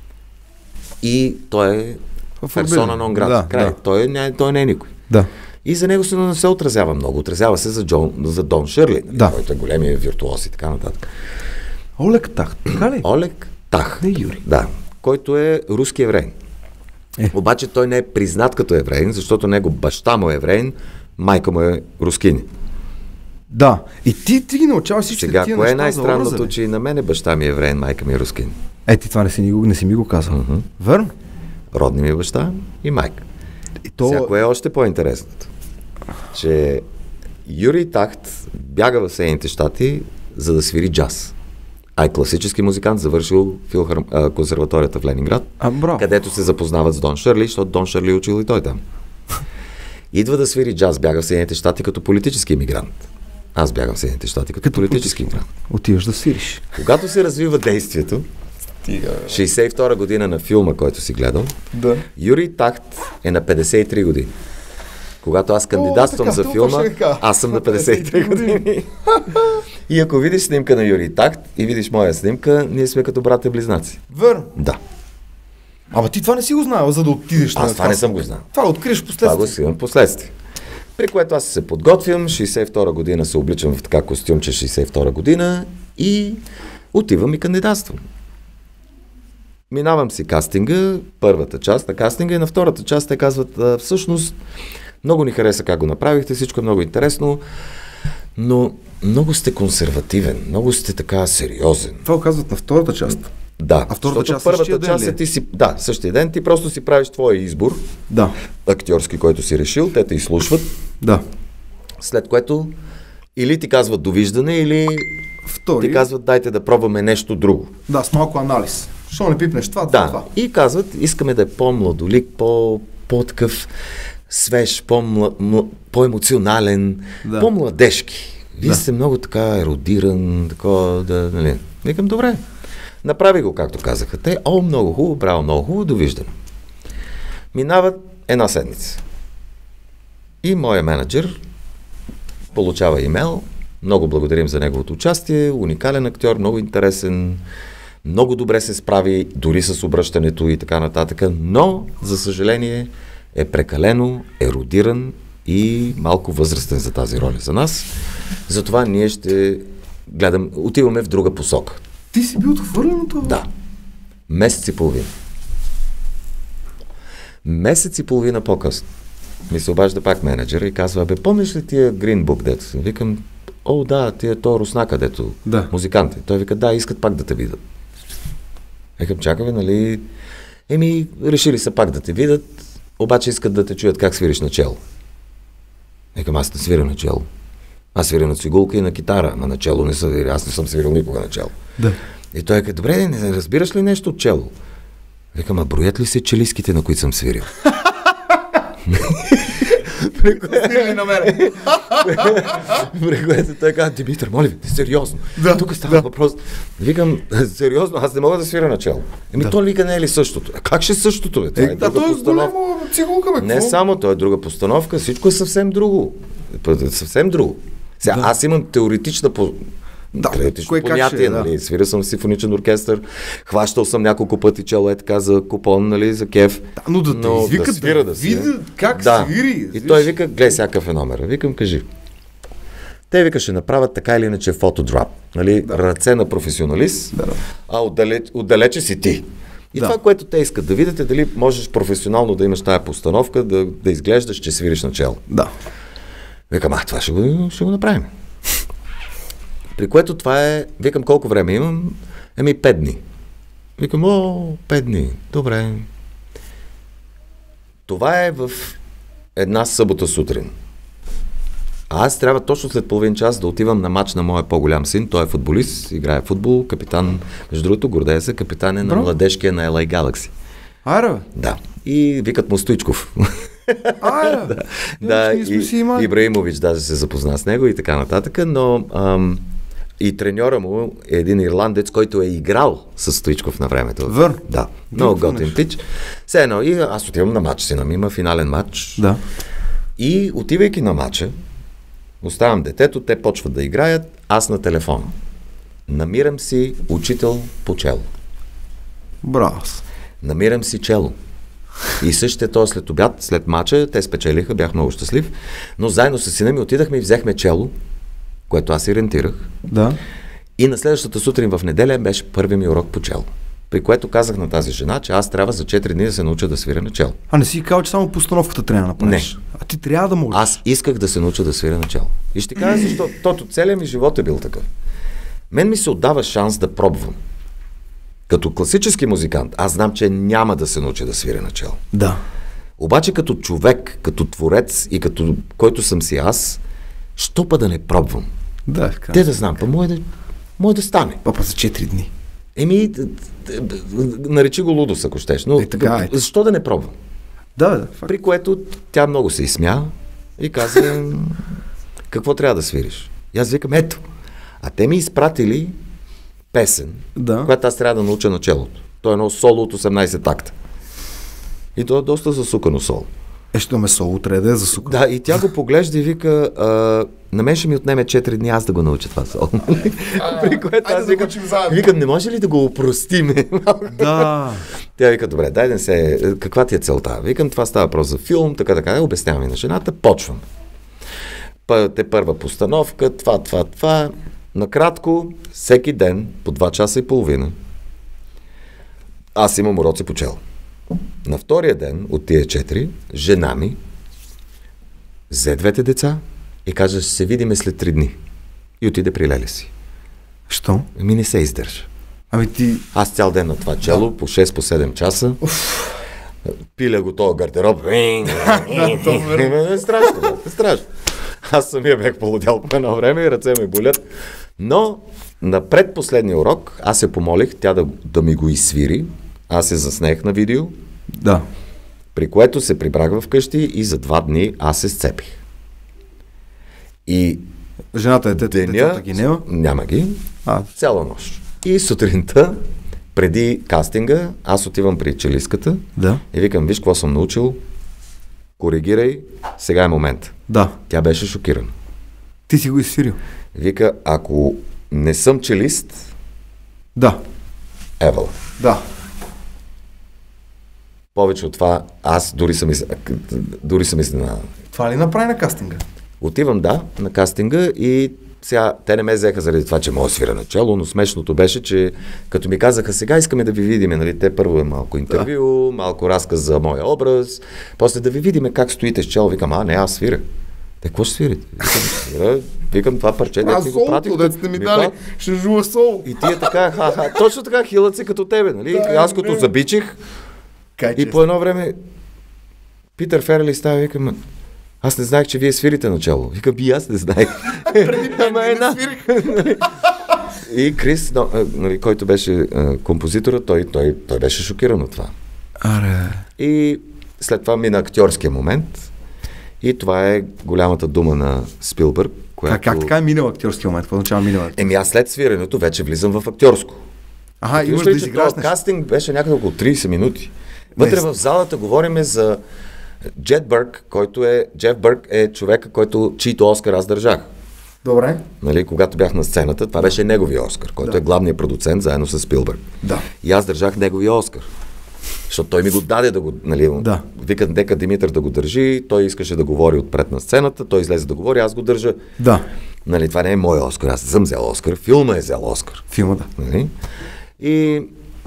И той е персона нон грата. Да, Край. да. Той, не, той не е никой. Да. И за него се не се отразява много. Отразява се за, Джон, за Дон Шърли, Да. който е големия виртуоз и така нататък. Олег Тахт, така ли? Олег Тах. Не Юрий. Да. Който е руски евреин. Е. Обаче той не е признат като евреин, защото него баща му е евреин, майка му е рускини. Да. И ти, ти ги научаваш всички Сега, тия кое е неща за образа, най-странното, бе? че и на мене баща ми е евреин, майка ми е рускин. Е, ти това не си, ни го- не си ми го казал. Мгм. Верно? Родни ми е баща и майка. И то... Сега, кое е още по-интересното? Че Юрий Тахт бяга в Съединените щати, за да свири джаз. А е класически музикант, завършил филхар... а, консерваторията в Ленинград, А, браво. където се запознават с Дон Шърли, защото Дон Шърли е учил и той там. Идва да свири джаз, бяга в Съединените щати като политически имигрант. Аз бягам в Съединените щати като, като политически имигрант. Отиваш да свириш. Когато се развива действието, шейсет и втора година на филма, който си гледал, Да. Юрий Тахт е на петдесет и три години. Когато аз кандидатствам така, за това филма, ще кажа. аз съм на петдесет и три години. И ако видиш снимка на Юрий Тахт и видиш моя снимка, ние сме като братя-близнаци. Верно. Да. Ама ти това не си го знаел, за да отидеш на Аз това не съм го знал. Това откриеш Това последствие. го си имам последствие. При което аз се подготвям, шейсет и втора година се обличам в така костюмче, шейсет и втора година и отивам и кандидатствам. Минавам си кастинга, първата част на кастинга и на втората част те казват, а, всъщност много ни хареса как го направихте, всичко е много интересно, но много сте консервативен, много сте така сериозен. Това го казват на втората част. Да, А втората защото част първата същия ден част ли е? е ти си, да, същия ден, ти просто си правиш твоя избор, Да. актьорски, който си решил, те те изслушват, Да. след което или ти казват довиждане, или Втори. ти казват дайте да пробваме нещо друго. Да, с малко анализ. Що не пипнеш това, това, Да, това. и казват, искаме да е по-младолик, по, по-такъв свеж, по-мла, мла, по-емоционален, Да. по-младежки. Вие Да. сте много така еродиран, такова, да, нали. Викам, добре. Направи го, както казаха те. О, много хубаво, браво, много хубаво, довиждане. Минават една седмица. И моя менеджер получава имейл. Много благодарим за неговото участие. Уникален актьор, много интересен. Много добре се справи, дори с обръщането и така нататък. Но, за съжаление, е прекалено еродиран и малко възрастен за тази роля за нас. Затова ние ще гледам, отиваме в друга посока. Ти си бил отхвърлен от това? Да. Месец и половина. Месец и половина по-късно ми се обажда пак менеджера и казва, бе, помниш ли тия Green Book, дето? Викам, о, да, тия то руснака, дето, Да. музиканти. Той вика, да, искат пак да те видят. Викам, чакай, нали, еми, решили са пак да те видят, обаче искат да те чуят как свириш на чело. Викам, аз не свиря на чело. Аз свиря на цигулка и на китара, ама на чело не съм, аз не съм свирил никога на чело. Да. И той каза, добре, не разбираш ли нещо от чело? Викам, а броят ли се челиските, на които съм свирил? Стигай на мене. При което той каза, Димитър, моля ви, сериозно. Да, Тук става да. въпрос. Викам, сериозно, аз не мога да свиря на чело. Еми, Да. то вика, не е ли същото? А как ще е същото, бе? Това е, Е, да, друга той е постановка. голяма цигулка, бе. Не какво? само, то е друга постановка, всичко е съвсем друго. Е, Съвсем друго. Сега, Да. аз имам теоретична по... Да, теоретично кое как понятие, ще е, да. нали? Свирил съм в симфоничен оркестър, хващал съм няколко пъти чело е така за купон, нали, за кеф. Да, но да те извикат, свира, да свира. видят как Да. свири. И разбираш? той вика, гледай сега какъв е номера. Викам, кажи. Те вика, ще направят така или иначе фотодрап. Нали? Да. Ръце на професионалист, Да, да. а отдалеч, отдалече си ти. И Да. това, което те искат да видят е дали можеш професионално да имаш тая постановка, да, да изглеждаш, че свириш на чело. Да. Викам, а това ще го, ще го направим. При което това е, викам, колко време имам? Еми, пет дни. Викам, о, пет дни, добре. Това е в една събота сутрин. А аз трябва точно след половин час да отивам на матч на моя по-голям син. Той е футболист, играе футбол, капитан, между другото, гордея се, капитан е на Браво. младежкия на Ел Ей Galaxy. Аре, бе. Да. И викат му Стоичков. Аре, бе. Да, Ние сме си и имали. Ибраимович даже се запозна с него и така нататък, но ам, и треньора му е един ирландец, който е играл с Стоичков на времето. Вър? Да, много Какво готин нещо? пич. Все едно, и аз отивам на матч, сина ми има финален матч. Да. И отивайки на матча, оставям детето, те почват да играят, аз на телефона. Намирам си учител по чело. Браво. Намирам си чело. И същия този след обяд, след мача, те спечелиха, бях много щастлив, но заедно с сина ми отидахме и взехме чело, което аз ориентирах. Да. И на следващата сутрин в неделя беше първи ми урок по чело. При което казах на тази жена, че аз трябва за четири дни да се науча да свиря на чело. А не си казал, че само постановката трябва да направиш. Не. А ти трябва да можеш. Аз исках да се науча да свиря на чело. И ще кажа защо. Тото целият ми живот е бил такъв. Мен ми се отдава шанс да пробвам. Като класически музикант, аз знам, че няма да се науча да свиря на чело. Да. Обаче като човек, като творец и като който съм си аз, що па да не пробвам? Да, така. Те да знам, па може да, може да стане. Папа за четири дни. Еми, д- д- д- наречи го лудост, ако щеш. Но Е, така е. защо да не пробвам? Да, да. Факт. При което тя много се изсмя и каза, какво трябва да свириш? И аз викам, ето. А те ми изпратили песен, Да. която аз трябва да науча началото. То е едно соло от осемнайсет такта. И то е доста засукано соло. Е, що ме соло, трябва да е засука. Да, и тя го поглежда и вика, а, на мен ще ми отнеме четири дни аз да го науча това соло. При което аз викам, викам, не може ли да го опростиме? Да. Тя вика, добре, дай да се, каква ти е целта? Викам, това става въпрос за филм, така, така, обяснявам и на жената, почвам. П- те първа постановка, това, това, това. Накратко, всеки ден, по два часа и половина, аз имам уроци по чело. На втория ден, от тия четири, жена ми взе двете деца и каже, ще се видиме след три дни. И отиде при леля си. Що? Ми не се издържа. Ами ти... Аз цял ден на това чело, по шест по седем часа. Пиля го този гардероб. Е страшно, е страшно. Аз самия бях полудял по едно време и ръце ми болят. Но на предпоследния урок аз се помолих тя да, да ми го изсвири. Аз се заснех на видео, Да. при което се прибрах вкъщи и за два дни аз се сцепих. И Жената е дете, деня... децата ги няма. Няма ги. А, Цяла нощ. И сутринта, преди кастинга, аз отивам при челистката да. и викам, виж какво съм научил, коригирай, сега е момент. Да. Тя беше шокирана. Ти си го изсвирил. Вика, ако не съм челист, Да. евала. Да. Повече от това, аз дори съм, из... дори съм изненадан. Това ли направи на кастинга? Отивам, да, на кастинга и сега те не ме взеха заради това, че мога да свира начало, но смешното беше, че като ми казаха, сега искаме да ви видим, нали, те първо е малко интервю, да. Малко разказ за моя образ, после да ви видим как стоите с чело, викам, а не, аз свиря. Те, какво ще свирите? Викам, свира, викам това парче, дете ми го пратих. дете ми дали, ще жува сол. И тия така, ха-ха, точно така хилът си като тебе, нали? Да, аз като не. забичих Кай, и по едно време Питър Ферели става и викам, аз не знаех, че вие свирите начало. Викам, и аз не знаех. Ама една. И Крис, но, а, нали, който беше а, композитора, той, той, той беше шокиран от това. Аре. И след това мина актьорския момент. И това е голямата дума на Спилбърг, която... Как, как така е минал актьорски момент? Какво означава минал актьорски? Еми аз след свирането вече влизам в актьорско. Аха, имаш Вижда да ли, че изиграш този нещо. кастинг беше някъде около трийсет минути. Вътре Не. в залата говориме за Джет Бърк, който е... Джеф Бърк е човека, който, чийто Оскар аз държах. Добре. Нали, когато бях на сцената, това беше неговия Оскар, който Да. е главният продуцент заедно с Спилбърг. Да. И аз държах неговия Оскар. Защото той ми го даде да го... Нали, Да. Вика, дека Димитър да го държи, той искаше да говори отпред на сцената, той излезе да говори, аз го държа. Да. Нали, това не е мой Оскар, аз не съм взел Оскар, филма е взел Оскар. Филма, да. Нали? И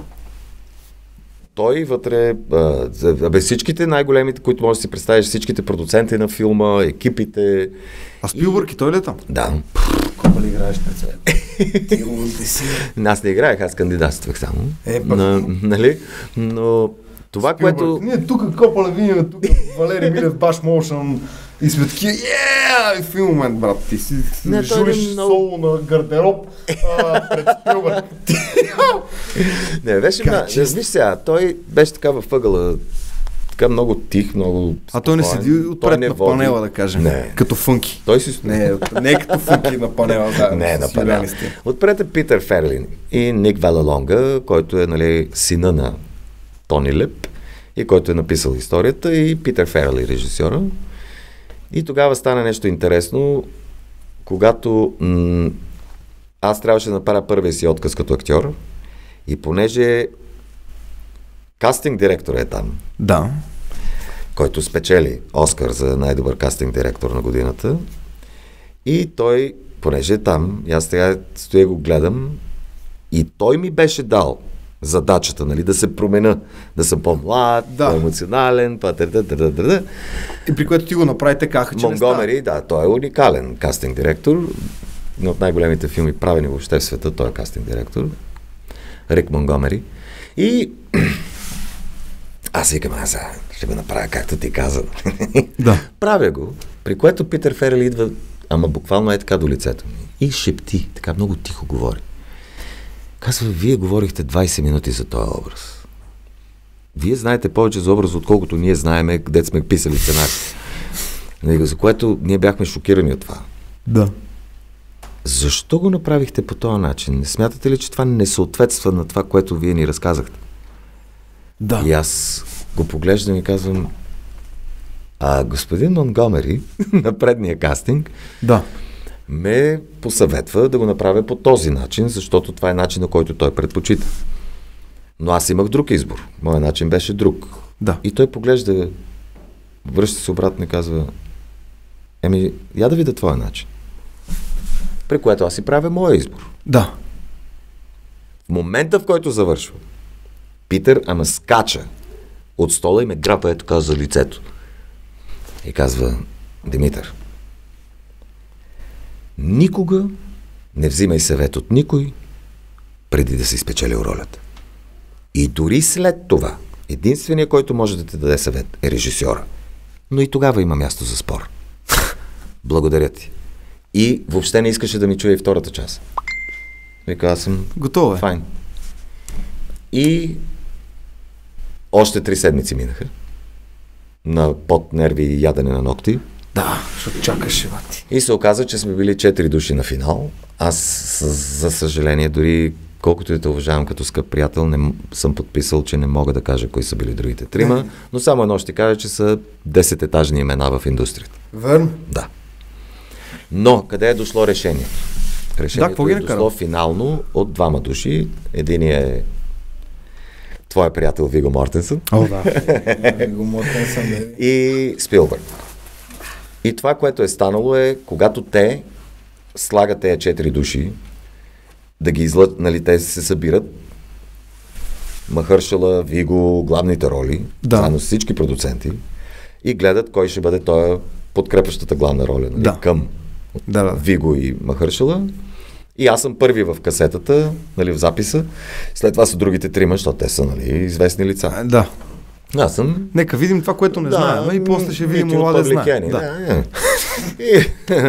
той вътре, а, за- бе, всичките най-големите, които можеш да си представиш, всичките продуценти на филма, екипите. А Спилбърг и той ли е там? Да. Колко ли играеш на цяло? Ти лунте си. Аз не играех, аз кандидатствах само. Е, пък. На, нали? Но Това, Спилбърг. което... Ние тук Копа Лавиния, тук Валери Милев, Баш Моушън и сме такива, еее, в един момент, брат, ти си Не, журиш е много... соло на гардероб а, пред Спилбърг. Не, беше мна... Виж сега, той беше така във въгъла, така много тих, много... А той не седи отпред на води. панела, да кажем. Не. Като фънки. Той си... Не, не като фънки на панела, да. Не, на панела. Отпред е Питър Ферлин и Ник Валалонга, който е, нали, сина на Тони Леп и който е написал историята, и Питър Ферли, режисьора. И тогава стана нещо интересно, когато м- аз трябваше да направя първия си отказ като актьор и понеже кастинг директор е там, да, който спечели Оскар за най-добър кастинг директор на годината, и той, понеже е там, и аз сега стоя го гледам, и той ми беше дал задачата, нали, да се променя, да съм по-млад, да. по-емоционален, па-тър-тър-тър-тър. И при което ти го направи така, че Монгомери, да, той е уникален кастинг директор, един от най-големите филми, правени въобще в света, той е кастинг директор, Рик Монгомери. И аз викам, аз сега ще го направя както ти каза. Да. Правя го, при което Питър Ферли идва, ама буквално е така до лицето ми, и шепти, така много тихо говори. Казва, вие говорихте двайсет минути за този образ. Вие знаете повече за образ, отколкото ние знаеме, къде сме писали сценарий. За което ние бяхме шокирани от това. Да. Защо го направихте по този начин? Не смятате ли, че това не съответства на това, което вие ни разказахте? Да. И аз го поглеждам и казвам, а господин Монгомери на предния кастинг, да, ме посъветва да го направя по този начин, защото това е начин, на който той предпочита. Но аз имах друг избор. Моят начин беше друг. Да. И той поглежда, връща се обратно и казва, еми, я да видя твоя начин. При което аз си правя моя избор. Да. В момента, в който завършва, Питър, ама скача от стола и ме грапа е така за лицето. И казва, Димитър, никога не взимай съвет от никой, преди да си спечелил ролята. И дори след това, единственият, който може да ти даде съвет, е режисьора. Но и тогава има място за спор. Благодаря ти. И въобще не искаше да ми чуе и втората част. Вика, аз съм... Готово е. Файн. И още три седмици минаха. На под нерви и ядене на ногти. Да, защото чакаше, бати. И се оказа, че сме били четири души на финал. Аз, за съжаление, дори колкото и те уважавам като скъп приятел, не съм подписал, че не мога да кажа кои са били другите трима, но само едно ще кажа, че са десететажни имена в индустрията. Верно? Да. Но, къде е дошло решение? Решението да, е дошло финално от двама души. Единият е твоя приятел Виго Мортенсън. О, да. Виго Мортенсън. И Спилбърг. И това, което е станало е, когато те слагат тези четири души, да ги излъчат, нали, те се събират, Махършала, Виго, главните роли, да. заедно с всички продуценти, и гледат кой ще бъде тоя подкрепящата главна роля, нали, да. към да, да. Виго и Махършала. И аз съм първи в касетата, нали, в записа. След това са другите трима, защото те са, нали, известни лица. Да. Аз съм... Нека видим това, което не да, знаем, и после ще видим това да знаем. Да. Да. И,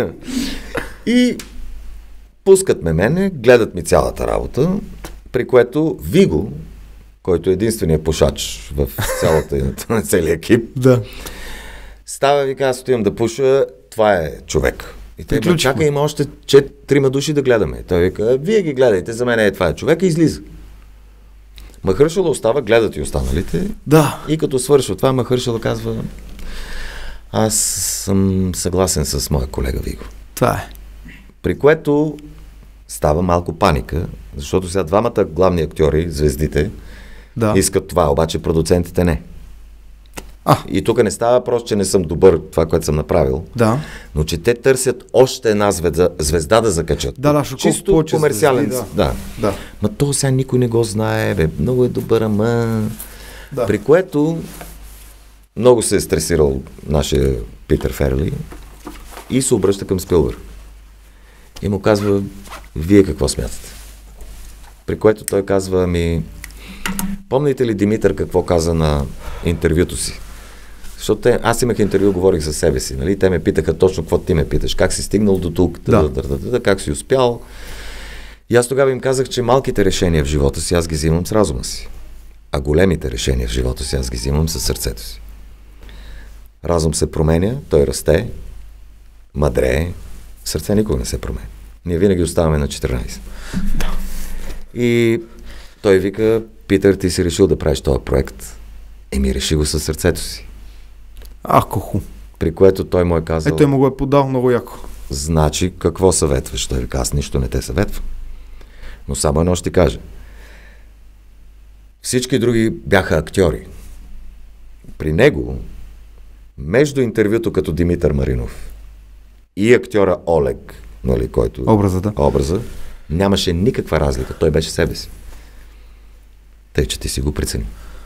и пускат ме мене, гледат ми цялата работа, при което Виго, който е единственият пушач в цялата, на целия екип, да. става и казва, отивам да пуша, това е човек. И те ме чака, има още четирима души да гледаме. Той вика, вие ги гледайте, за мен е това е човек, и излиза. Махършала остава, гледат и останалите. Да. И като свършва това, Махършала казва, аз съм съгласен с моя колега Виго. Това е. При което става малко паника, защото сега двамата главни актьори, звездите, да. искат това, обаче продуцентите не. А. И тук не става просто, че не съм добър това, което съм направил, да. но че те търсят още една звезда, звезда да закачат. Да, да, чисто комерциален. Звезди, да. Да. да. Ма то сега никой не го знае, бе, много е добър, ама... Да. При което много се е стресирал нашия Питър Ферли и се обръща към Спилбърг. И му казва, вие какво смятате? При което той казва ми, Помните ли Димитър какво каза на интервюто си? Защото те, аз имах интервю, говорих за себе си, нали? Те ме питаха точно какво ти ме питаш, как си стигнал до тук, да. да, да, да, да, как си успял. И аз тогава им казах, че малките решения в живота си аз ги взимам с разума си, а големите решения в живота си аз ги взимам със сърцето си. Разум се променя, той расте, мъдрее, сърце никога не се променя. Ние винаги оставаме на четиринайсет. Да. И той вика, Питър, ти си решил да правиш този проект. Еми, реши го със сърцето си. Ах, колко. При което той му е казал... Ето, той му го е подал много яко. Значи, какво съветваш? Той вика, аз нищо не те съветвам. Но само едно ще ти кажа. Всички други бяха актьори. При него, между интервюто като Димитър Маринов и актьора Олег, нали, който... Образа, да. Образа, нямаше никаква разлика. Той беше себе си. Тъй, че ти си го прецени.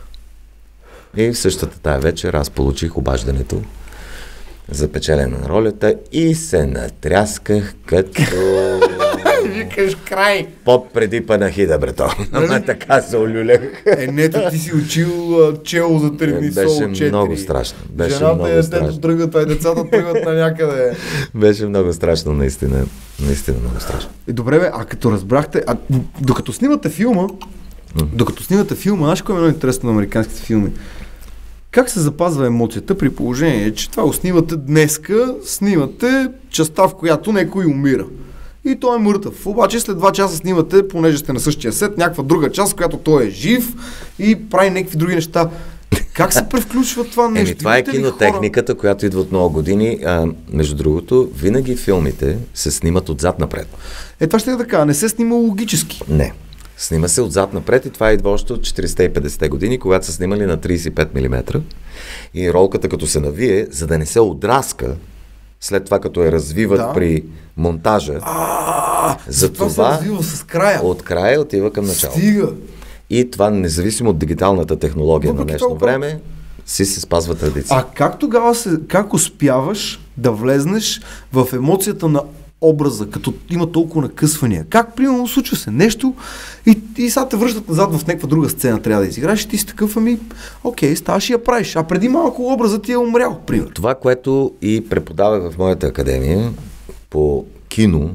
И в същата тая вечер аз получих обаждането за печелене на ролята и се натрясках като... Викаш край! Поп преди панахида, брето. Ама така се олюлях. Е, нето ти си учил чело за терминисол четири. Беше много страшно. Беше Жената много е, страшно. тето тръгват, а и децата тръгват на някъде. Беше много страшно, наистина. Наистина много страшно. И добре, бе, а като разбрахте, а докато снимате филма, mm. докато снимате филма, знаеш кое е много интересно на американските филми? Как се запазва емоцията при положение, че това го снимате днеска, снимате частта, в която някой умира. И той е мъртъв. Обаче след два часа снимате, понеже сте на същия сет, някаква друга част, в която той е жив и прави някакви други неща. Как се превключва това нещо? Еми, това е кинотехниката, която идва от много години. А, между другото, винаги филмите се снимат отзад напред. Е, това ще е така, не се снима логически. Не. Снима се отзад напред и това идва още от четирийсетте и петдесетте години, когато са снимали на трийсет и пет милиметра и ролката като се навие, за да не се отраска, след това като я развиват да. При монтажа. А, за това се развива с края. От края отива към начало. Стига. И това, независимо от дигиталната технология въпреки на днешно толкова... време, си се спазва традиция. А как тогава се, как успяваш да влезнеш в емоцията на образа, като има толкова накъсвания? Как, примерно, случва се нещо и, и сега те връщат назад в някаква друга сцена, трябва да изиграеш и ти си такъв, ами, окей, ставаш и я правиш. А преди малко образът ти е умрял, примерно. Това, което и преподавах в моята академия по кино,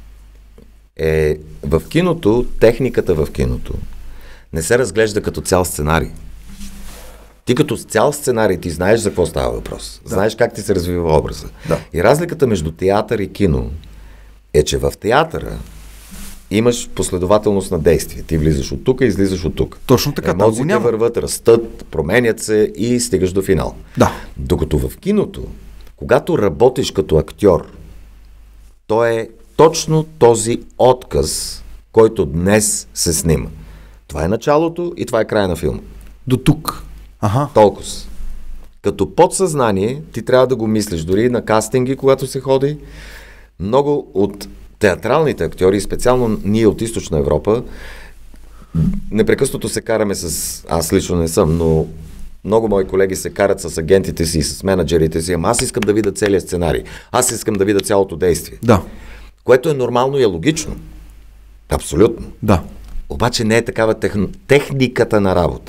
е в киното, техниката в киното не се разглежда като цял сценарий. Ти като цял сценарий, ти знаеш за какво става въпрос. Да. Знаеш как ти се развива образа. Да. И разликата между театър и кино е, че в театъра имаш последователност на действие. Ти влизаш от тук и излизаш от тук. Точно така. Емоциите върват, растат, променят се и стигаш до финал. Да. Докато в киното, когато работиш като актьор, то е точно този отказ, който днес се снима. Това е началото и това е края на филма. До тук. Ага. Толкова. Като подсъзнание ти трябва да го мислиш. Дори на кастинги, когато се ходи, много от театралните актьори, специално ние от Източна Европа, непрекъснато се караме с... Аз лично не съм, но много мои колеги се карат с агентите си, с менеджерите си. Ама аз искам да видя целия сценарий. Аз искам да видя цялото действие. Да. Което е нормално и е логично. Абсолютно. Да. Обаче не е такава тех... техниката на работа.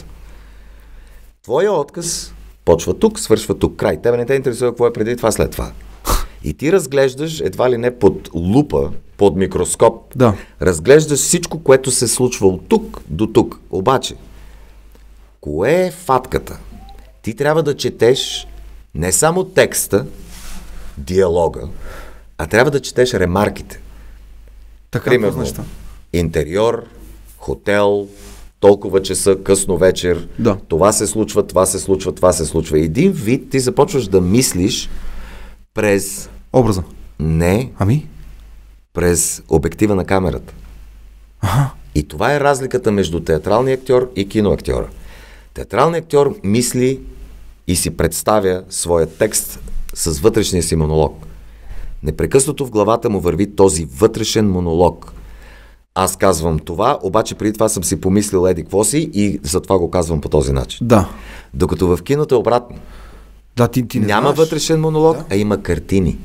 Твоя отказ почва тук, свършва тук, край. Тебе не те интересува какво е преди това, след това. И ти разглеждаш едва ли не под лупа, под микроскоп. Да. Разглеждаш всичко, което се случва от тук до тук. Обаче, кое е фатката? Ти трябва да четеш не само текста, диалога, а трябва да четеш ремарките. Така, примерно, интериор, хотел, толкова часа, късно вечер, да. Това се случва, това се случва, това се случва. Един вид ти започваш да мислиш през... Образа? Не. Ами? През обектива на камерата. Ага. И това е разликата между театралния актьор и киноактьора. Театралният актьор мисли и си представя своя текст с вътрешния си монолог. Непрекъснато в главата му върви този вътрешен монолог. Аз казвам това, обаче преди това съм си помислил еди какво си и затова го казвам по този начин. Да. Докато в киното е обратно. Да, ти, ти не Няма знаеш. вътрешен монолог, да. А има картини.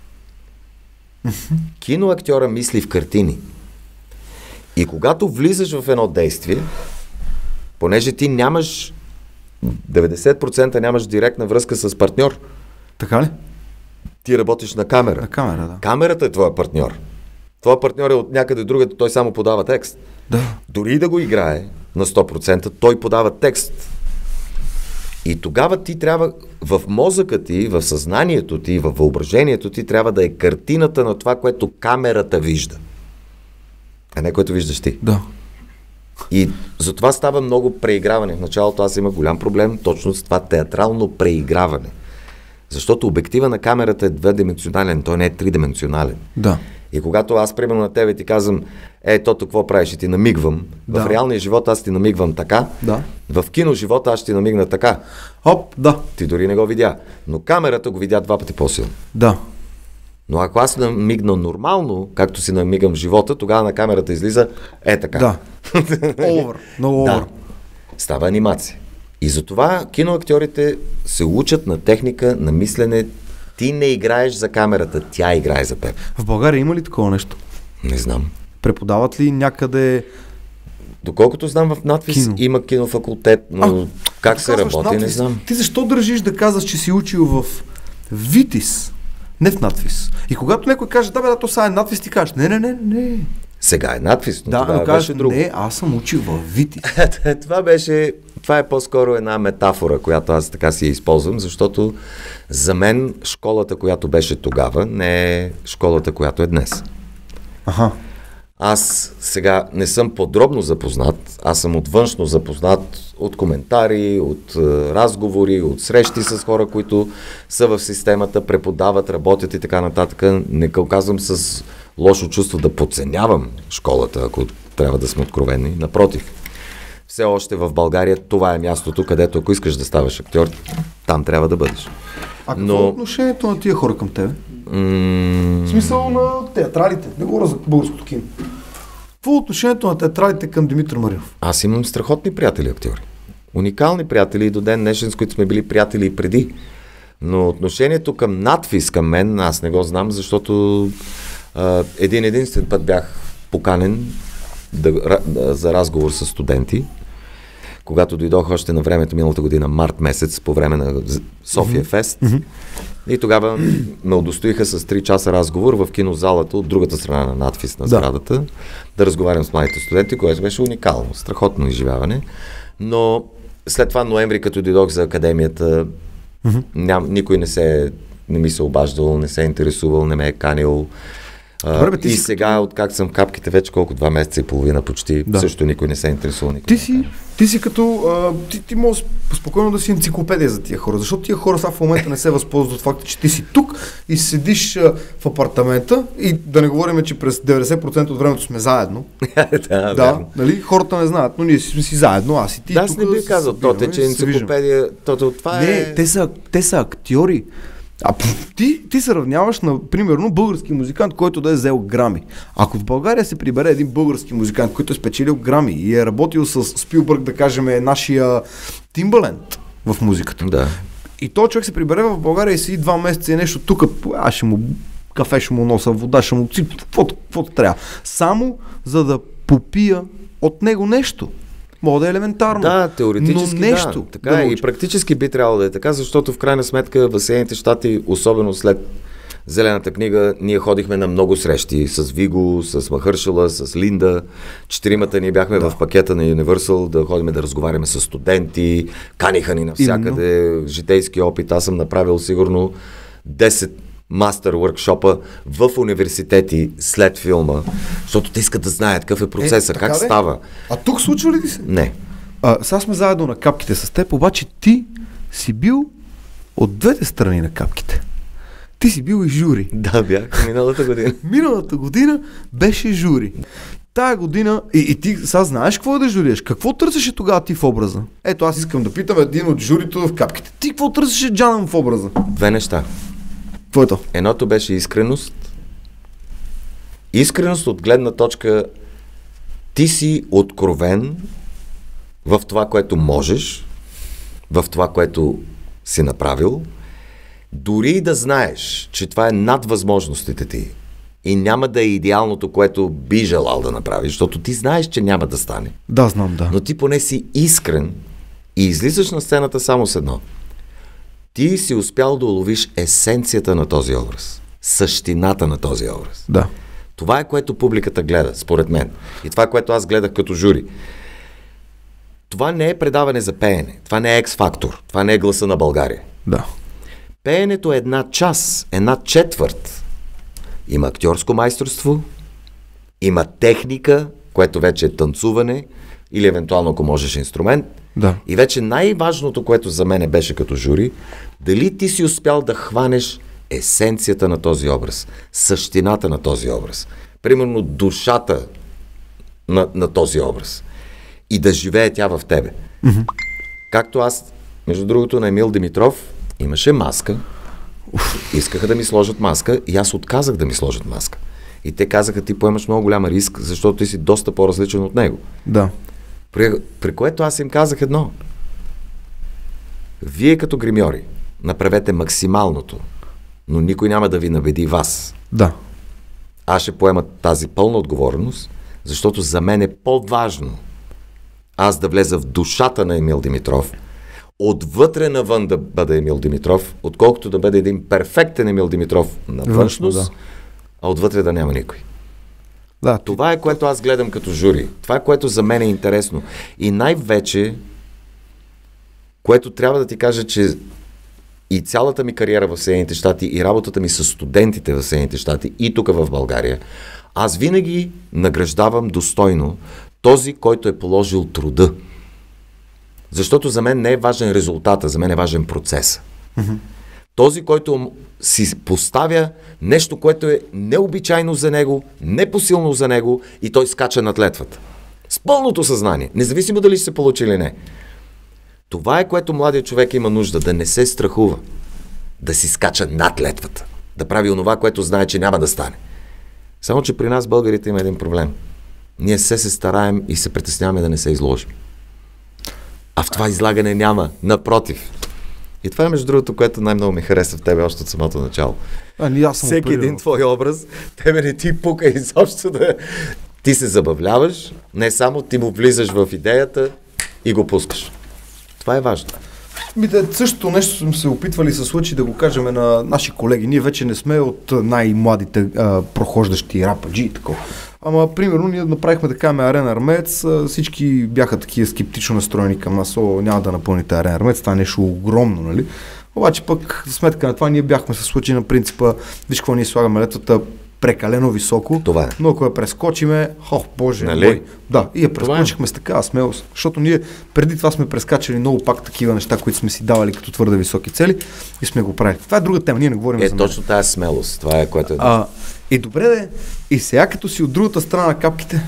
Киноактьора мисли в картини. И когато влизаш в едно действие, Понеже ти нямаш, деветдесет процента нямаш директна връзка с партньор. Така ли? Ти работиш на камера. На камера, да. Камерата е твоя партньор. Твоя партньор е от някъде другаде, той само подава текст. Да. Дори да го играе на сто процента, той подава текст. И тогава ти трябва, в мозъка ти, в съзнанието ти, в въображението ти, трябва да е картината на това, което камерата вижда. А не което виждаш ти. Да. И затова става много преиграване. В началото аз имах голям проблем точно с това театрално преиграване. Защото обектива на камерата е дведименционален, той не е тридименционален. Да. И когато аз, примерно, на тебе ти казвам, е, тото какво правиш и ти намигвам, Да. в реалния живот аз ти намигвам така, Да. в кино живота аз ще ти намигна така. Оп, да. Ти дори не го видя. Но камерата го видя два пъти по-силно. Да. Но ако аз намигна нормално, както си намигам в живота, тогава на камерата излиза е така. Да. Овър. Много овър. Да. Става анимация. И затова киноактьорите се учат на техника, на мислене. Ти не играеш за камерата, тя играе за теб. В България има ли такова нещо? Не знам. Преподават ли някъде... Доколкото знам, в надпис Кино. има кинофакултет, но А, как се казваш работи, не надпис. знам. Ти защо държиш да казваш, че си учил в Витис, не в надпис? И когато някой каже, да бе, да, то сега е надпис, ти кажеш, не, не, не, не. Сега е надпис, но Да, тогава но кажеш, беше друго. не, аз съм учил в Витис. това беше, това е по-скоро една метафора, която аз така си я използвам, защото за мен школата, която беше тогава, не е школата, която е днес. Аха. Аз сега не съм подробно запознат, аз съм отвъншно запознат от коментари, от е, разговори, от срещи с хора, които са в системата, преподават, работят и така нататък. Не казвам с лошо чувство да подценявам школата, ако трябва да сме откровени. Напротив, все още в България това е мястото, където ако искаш да ставаш актьор, там трябва да бъдеш. А какво Но- е отношението на тия хора към тебе? М- В смисъл на театралите, не говоря за българското кино. Какво е отношението на театралите към Димитър Маринов? Аз имам страхотни приятели актьори. Уникални приятели и до ден днешен, с които сме били приятели и преди. Но отношението към надпис към мен, аз не го знам, защото а, един единствен път бях поканен да, ра- за разговор с студенти, когато дойдох още на времето, миналата година, март месец, по време на София Фест. Mm-hmm. И тогава ме удостоиха с три часа разговор в кинозалата от другата страна на надпис на сградата, да, да разговарям с младите студенти, което беше уникално, страхотно изживяване. Но след това ноември, като дойдох за академията, mm-hmm. ням, никой не се не ми се обаждал, не се е интересувал, не ме е канил. Добре, бе, ти и си сега, като... откак съм в капките, вече колко, два месеца и половина почти, да, също никой не се е интересувал. Никой ти, не си, ти си като... А, ти, ти можеш спокойно да си енциклопедия за тия хора, защото тия хора сега в момента не се възползват от факта, че ти си тук и седиш а, в апартамента и да не говорим, че през деветдесет процента от времето сме заедно. да, да, нали? Хората не знаят, но ние сме си заедно, аз и ти. Да, аз не бих казал, то те, че енциклопедия, то, това не, е... те са, те са актьори. А ти, ти се равняваш на, примерно, български музикант, който да е взел грами. Ако в България се прибере един български музикант, който е спечелил грами и е работил с Спилбърг, да кажем, е нашия Тимбаленд в музиката. Да. И той човек се прибере в България и си два месеца и нещо тук, аз ще му кафе ще му носа, вода ще му ципа, каквото трябва. Само за да попия от него нещо. Мога да е елементарно. Да, теоретически но нещо, да. Така да е, и практически би трябвало да е така, защото в крайна сметка в Съединените щати, особено след Зелената книга, ние ходихме на много срещи с Виго, с Махършала, с Линда. Четиримата ние бяхме да. в пакета на Universal да ходим да разговаряме с студенти, каниха ни навсякъде, именно. Житейски опит. Аз съм направил сигурно десет мастер workshop-а в университети след филма, защото те искат да знаят какъв е процесът, е, как де? става. А тук случва ли ти се? Не. А, сега сме заедно на капките с теб, обаче ти си бил от двете страни на капките. Ти си бил и жури. Да, бях миналата година. Миналата година беше жури. Тая година, и, и ти сега знаеш какво е да журиш? Какво търсеше тогава ти в образа? Ето аз искам да питам един от журито в капките. Ти какво търсеше Джанъм в образа? Две неща. Какво е то? Едното беше искреност. Искреност от гледна точка ти си откровен в това, което можеш, в това, което си направил, дори да знаеш, че това е над възможностите ти. и няма да е идеалното, което би желал да направиш, защото ти знаеш, че няма да стане. Да, знам, да. Но ти поне си искрен и излизаш на сцената само с едно. Ти си успял да уловиш есенцията на този образ, същината на този образ. Да. Това е, което публиката гледа, според мен. И това е, което аз гледах като жури. Това не е предаване за пеене. Това не е X-фактор. Това не е Гласа на България. Да. Пеенето е една част, една четвърт. Има актьорско майсторство, има техника, което вече е танцуване, или евентуално, ако можеш, инструмент. Да. И вече най-важното, което за мен беше като жури, дали ти си успял да хванеш есенцията на този образ, същината на този образ, примерно душата на, на този образ и да живее тя в тебе. Mm-hmm. Както аз, между другото, на Емил Димитров имаше маска, искаха да ми сложат маска и аз отказах да ми сложат маска. И те казаха, ти поемаш много голям риск, защото ти си доста по-различен от него. Да. При, при което аз им казах едно. Вие като гримьори направете максималното, но никой няма да ви набеди вас. Да. Аз ще поема тази пълна отговорност, защото за мен е по-важно аз да влеза в душата на Емил Димитров, отвътре навън да бъде Емил Димитров, отколкото да бъде един перфектен Емил Димитров на външност, да. А отвътре да няма никой. Да, това е, което аз гледам като жури. Това е, което за мен е интересно. И най-вече, което трябва да ти кажа, че и цялата ми кариера в Съединените щати, и работата ми с студентите в Съединените щати, и тук в България, аз винаги награждавам достойно този, който е положил труда. Защото за мен не е важен резултата, за мен е важен процес. Mm-hmm. Този, който си поставя нещо, което е необичайно за него, непосилно за него и той скача над летвата. С пълното съзнание, независимо дали ще се получи или не. Това е, което младият човек има нужда, да не се страхува, да си скача над летвата, да прави онова, което знае, че няма да стане. Само, че при нас, българите, има един проблем. Ние се се стараем и се притесняваме да не се изложим. А в това излагане няма, напротив. И това е, между другото, което най-много ми харесва в тебе още от самото начало. А, не, аз съм Всеки оперирал. един твой образ, тебе не ти пука изобщо да... Ти се забавляваш, не само ти му влизаш в идеята и го пускаш. Това е важно. Ми, да, същото нещо сме се опитвали се случи да го кажем на наши колеги. Ние вече не сме от най-младите а, прохождащи рападжи и такова. Ама, примерно, ние направихме да кажем Арен Армеец, всички бяха такива скептично настроени към нас, о, няма да напълните Арен Армеец, това е нещо огромно, нали? Обаче пък, за сметка на това, ние бяхме се случи на принципа, виж какво ние слагаме летвата прекалено високо, това е. Но ако я прескочиме, ох, боже, нали? мой. Да, и я прескочихме с такава смелост, защото ние преди това сме прескачали много пак такива неща, които сме си давали като твърде високи цели и сме го правили. Това е друга тема, ние не говорим е, за Е, точно тази смелост, това е което е. А, и добре де, и сега като си от другата страна на капките.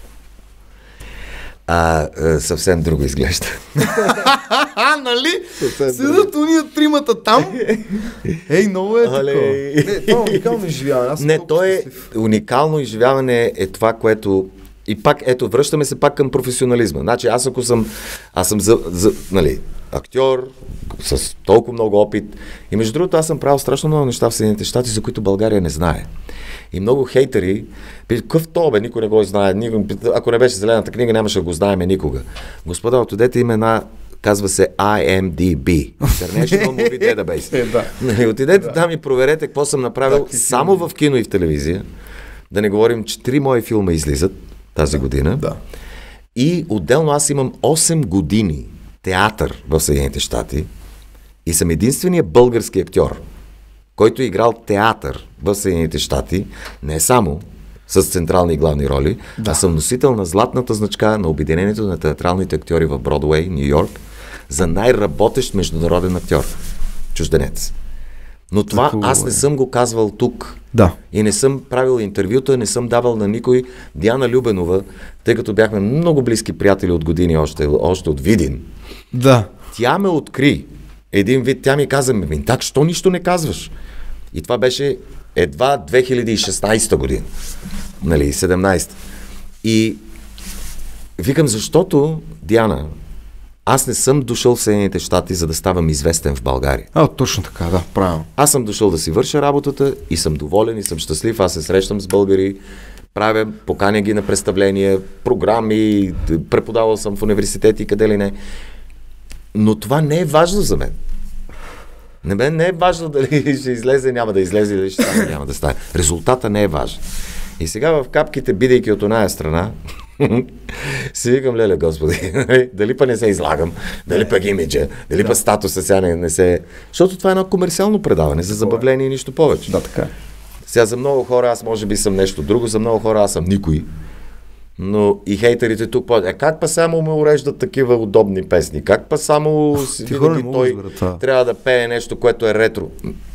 А, а съвсем друго изглежда. Нали? Седат уния тримата там. Ей, много е такова. Не, това е уникално изживяване. Аз не, то е уникално изживяване е това, което... И пак, ето, връщаме се пак към професионализма. Значи, аз ако съм, аз съм за, за, нали, актьор, с толкова много опит, и между другото, аз съм правил страшно много неща в Съединените щати, за които България не знае. И много хейтери, какъв то бе, никой не го знае, никой, ако не беше зелената книга, нямаше да го знаеме никога. Господа, отидете им една, казва се Ай Ем Ди Би, International Movie Database. Нали, отидете там и проверете какво съм направил само в кино и в телевизия. Да не говорим, че три мои филма излизат тази година. Да. И отделно аз имам осем години театър в Съединените щати и съм единственият български актьор, който е играл театър в Съединените щати, не само с централни и главни роли, да. А съм носител на златната значка на Обединението на театралните актьори в Бродуей, Ню Йорк, за най-работещ международен актьор, чужденец. Но това Такова, аз не съм го казвал тук. Да. И не съм правил интервюта, не съм давал на никой. Диана Любенова, тъй като бяхме много близки приятели от години, още, още от Видин. Да. Тя ме откри. Един вид, тя ми каза, ми так, що нищо не казваш? И това беше едва две хиляди и шестнадесета година. Нали, седемнадесета. И викам, защото, Диана, Аз не съм дошъл в Съединените щати, за да ставам известен в България. А, точно така, да, правилно. Аз съм дошъл да си върша работата и съм доволен и съм щастлив. Аз се срещам с българи, правя, поканя ги на представления, програми, преподавал съм в университети, къде ли не. Но това не е важно за мен. Не, мен не е важно дали ще излезе, няма да излезе, дали ще стане, няма да стане. Резултата не е важен. И сега в капките, бидейки от оная страна, си викам, леле, Господи, дали па не се излагам, дали пък имиджа, дали да. Па статуса сега не, не се... Защото това е едно комерциално предаване, за забавление и нищо повече. Да, така е. Сега за много хора аз може би съм нещо друго, за много хора аз съм никой. Но и хейтерите тук по... Е, как па само ме уреждат такива удобни песни? Как па само си, винаги той да трябва да пее нещо, което е ретро?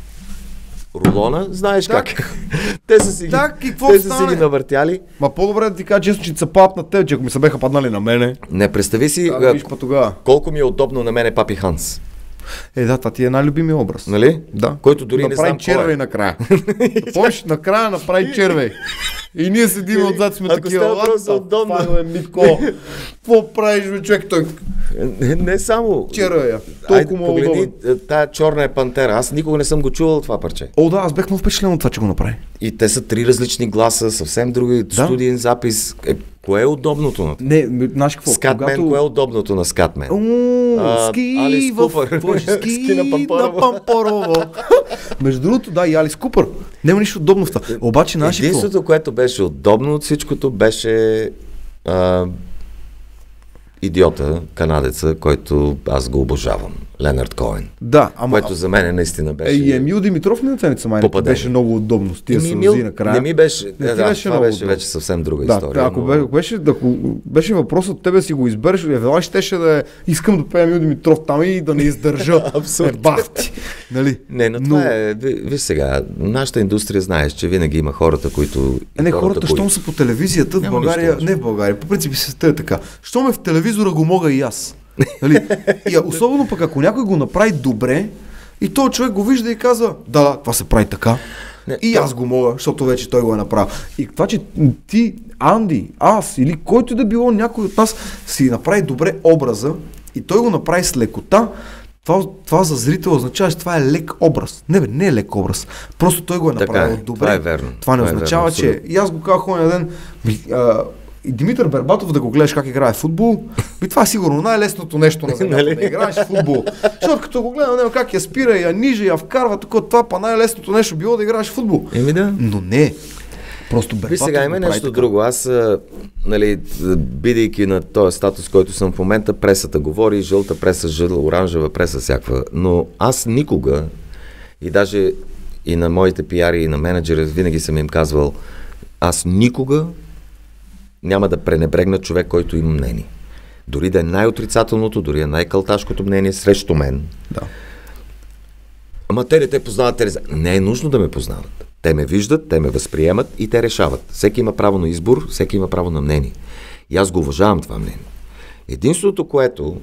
Рулона, знаеш так, как? Те са си, так, ги, те са си ги навъртяли. Ма по-добре да ти кажа, честно, че са падат на теб, че ако ми се беха паднали на мене. Не, представи си да, а, колко ми е удобно на мене Папи Ханс. Е, да, това ти е най-любимия образ. Нали? Да. Който дори направи не знам червей накрая. Помниш, накрая направи червей. И ние седим отзад, сме ако такива. Ако става просто удобно. Фанове, Мико, какво правиш, бе, човек, той? Не, не само. Червея. Толкова му погледни, тая черна е пантера. Аз никога не съм го чувал това парче. О, да, аз бях много впечатлен от това, че го направи. И те са три различни гласа, съвсем други, да? Студиен запис. Е, кое е удобното на това? Не, знаеш какво? Скатмен, когато... кое е удобното на Скатмен? О, ски Алис Купър. Ски на Пампорово. Между другото, да, и Алис Купър. Няма нищо удобно в това. Обаче, знаеш какво? Единството, което беше удобно от всичкото, беше а, идиота, канадеца, който аз го обожавам. Ленард Коен. Да, ама... Което за мен наистина беше... И Емил Димитров не ценица май. Беше много удобно с тия сълзи накрая. Не ми беше... Не, да, беше това беше вече съвсем друга да, история. Ако но... беше, ако беше въпрос от тебе си го избереш, евела щеше да е искам да пея Емил Димитров там и да не издържа. Абсолютно. Е, бахти. Нали? Не, но, но това е... Виж сега, нашата индустрия знаеш, че винаги има хората, които... Е, не, хората, хората щом са по телевизията в България, не в България, по принцип се е така. Щом е в телевизора, го мога и аз. Нали? И особено пък ако някой го направи добре и този човек го вижда и казва, да, това се прави така. Не, и аз го мога, защото вече той го е направил. И това, че ти, Анди, аз или който да било някой от нас си направи добре образа и той го направи с лекота, това, това за зрител означава, че това е лек образ. Не бе, не е лек образ. Просто той го е направил така, добре. Това е верно. Това не това означава, е верно, че... И аз го казах оня ден... А, и Димитър Бербатов да го гледаш как играе в футбол, би това е сигурно най-лесното нещо на земята, да играеш в футбол. Защото като го гледам него как я спира, я ниже, я вкарва, тук, това па най-лесното нещо било да играеш в футбол. Еми да. Но не. Просто Бербатов. Ви сега има нещо така. друго. Аз, нали, бидейки на този статус, който съм в момента, пресата говори, жълта преса, жъл, оранжева преса, всякаква. Но аз никога, и даже и на моите пиари, и на менеджери, винаги съм им казвал, аз никога няма да пренебрегна човек, който има мнение. Дори да е най-отрицателното, дори е най-калташкото мнение срещу мен. Да. Ама те не те познават, те не... не е нужно да ме познават. Те ме виждат, те ме възприемат и те решават. Всеки има право на избор, всеки има право на мнение. И аз го уважавам това мнение. Единството, което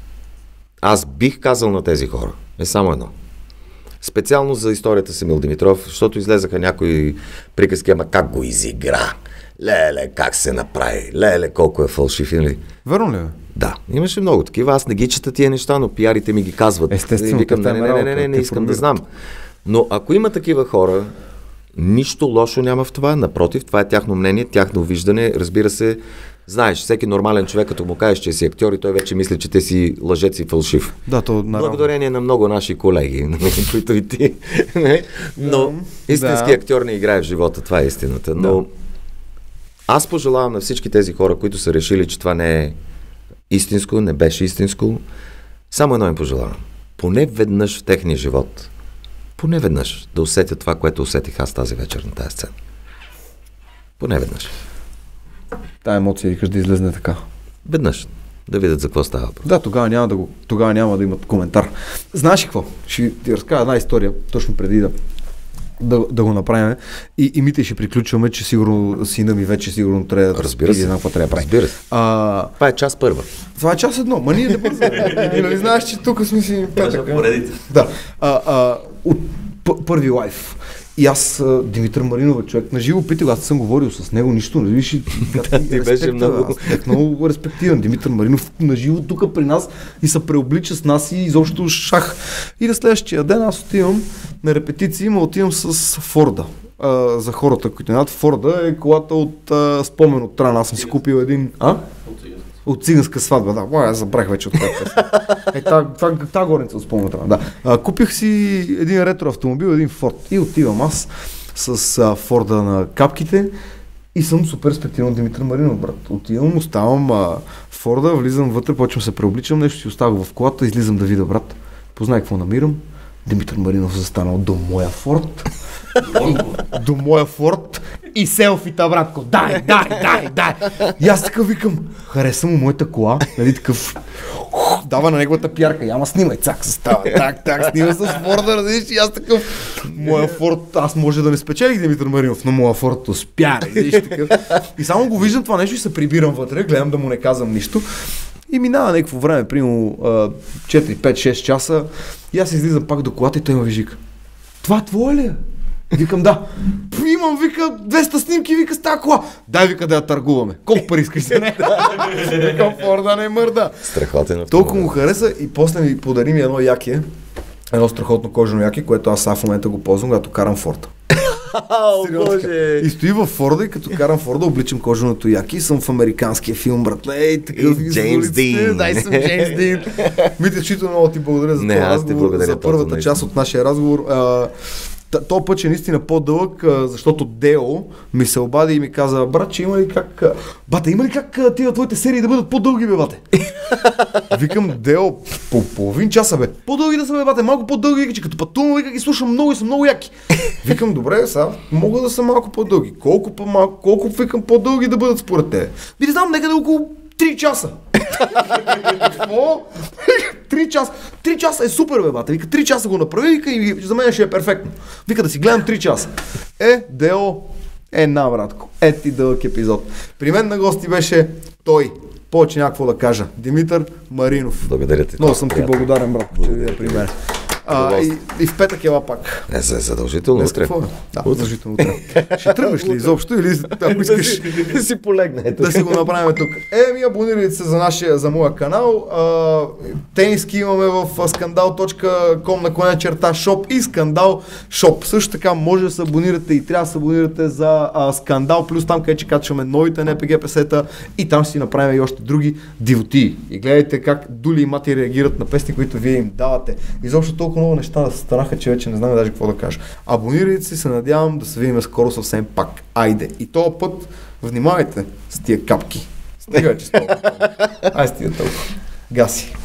аз бих казал на тези хора, е само едно. Специално за историята с Емил Димитров, защото излезаха някои приказки, ама как го изигра. Леле, как се направи, леле, колко е фалшив, или? Верно ли е? Да, имаше много такива, аз не ги чета тия неща, но пиарите ми ги казват. Естествено, викам, не, не, не, не, не, не, не искам да знам. Но ако има такива хора, нищо лошо няма в това, напротив, това е тяхно мнение, тяхно виждане, разбира се, знаеш, всеки нормален човек, като му кажеш, че си актьор и той вече мисли, че те си лъжец и фалшив. Да, то наравно. Благодарение на много наши колеги, които и ти, но истински да. Актьор не играе в живота, това е истината, но да. Аз пожелавам на всички тези хора, които са решили, че това не е истинско, не беше истинско, само едно им пожелавам. Поне веднъж в техния живот, поне веднъж да усетят това, което усетих аз тази вечер на тази сцена. Поне веднъж. Тая емоция викаш да излезне така. Веднъж. Да видят за какво става. Да, тогава няма да, го, тогава няма да имат коментар. Знаеш какво? Ще ти разкажа една история, точно преди да Да, да го направим. И, и мите ще приключваме, че сигурно сина ми вече сигурно трябва да разбира се. Знам какво трябва да прави. Разбира се. А... Това е час първа. Това е час едно. Ма ние да бързаме. Нали знаеш, че тук сме си петък. Поредите. Да. А, а, от п- първи лайф. И аз, Димитър Маринов, човек на живо питах, аз съм говорил с него, нищо не виж. Ти беше много... Аз много респектиран. Димитър Маринов на живо тук при нас и се преоблича с нас и изобщо шах. И на следващия ден аз отивам на репетиции, но отивам с Форда. Uh, за хората, които нямат, Форда е колата от uh, спомен от Тран. Аз съм си купил един... А? От циганска сватба, да. Ой, аз забрах вече от това. Е, това, това горница от спомен от Тран, да. Uh, купих си един ретро автомобил, един Форд. И отивам аз с uh, Форда на капките и съм супер респектиран Димитър Маринов, брат. Отивам, оставам uh, Форда, влизам вътре, почвам се преобличам, нещо си оставах в колата, излизам да видя, брат. Познай какво намирам. Димитър Маринов застанал до моя Форд. До моя Форд и селфита, братко. Дай, дай, дай, дай. И аз така викам, хареса му моята кола, нали такъв, дава на неговата пиарка, яма снимай, цак се става, так, так, снима с Форда, разбираш, и аз такъв, моя Форд, аз може да не спечелих Димитър Маринов, но моя Форд успя, разбираш, такъв. И само го виждам това нещо и се прибирам вътре, гледам да му не казвам нищо. И минава някакво време, примерно четири, пет, шест часа и аз излизам пак до колата и той ме вижика. Това твое ли е? Викам да. Имам, вика, двеста снимки, вика с тази кола. Дай, вика, да я търгуваме. Колко пари искаш за нея? Викам, Форда не мърда. Страхотен. Толкова му хареса и после ми подари ми едно якие, едно страхотно кожено яки, което аз в момента го ползвам, когато карам Форда. И стои във Форда и като карам Форда, обличам коженото яки и съм в американския филм, братле, и такъв и Джеймс Дин. Дай съм Джеймс Дин. Мите, чито много ти благодаря за Не, това разговор, за първата нещо. част от нашия разговор. То път е наистина по-дълъг, защото Део ми се обади и ми каза, брат, че има ли как... Бате, има ли как тия твоите серии да бъдат по-дълги, бе, бате? Викам, Део, по половин часа, бе. По-дълги да са, бе, бате, малко по-дълги, че като пътувам, вика, ги слушам много и са много яки. Викам, добре, сега мога да са малко по-дълги. Колко по-малко, колко викам по-дълги да бъдат според тебе? Ви не знам, нека да около три часа. Какво? Три часа. Три часа е супер, бе, бате. Вика, три часа го направи, вика, и за мен ще е перфектно. Вика, да си гледам три часа. Е, Део, е, на, братко. Е, ти дълъг епизод. При мен на гости беше той. Повече някакво да кажа. Димитър Маринов. Благодаря ти. Много съм ти благодарен, брат, че ви е при мен. А, и, и в петък ела пак. Не, за задължително утре. Да, задължително утре. Ще тръгнеш ли изобщо или ако искаш да си полегне. Да си го направим тук. Е, ми абонирайте се за нашия, за моя канал. А, тениски имаме в скандал точка ком наклоня черта шоп и скандал шоп. Също така може да се абонирате и трябва да се абонирате за а, скандал, плюс там къде че качваме новите ен пи джи песета и там ще си направим и още други дивотии. И гледайте как Дули и Мати реагират на песни, които вие им давате. Изобщо толкова много неща да се станаха, че вече не знам даже какво да кажа. Абонирайте се, се надявам да се видим скоро съвсем пак. Айде. И този път внимавайте с тия капки. Стига, че с толкова. Ай, стига толкова. Гаси.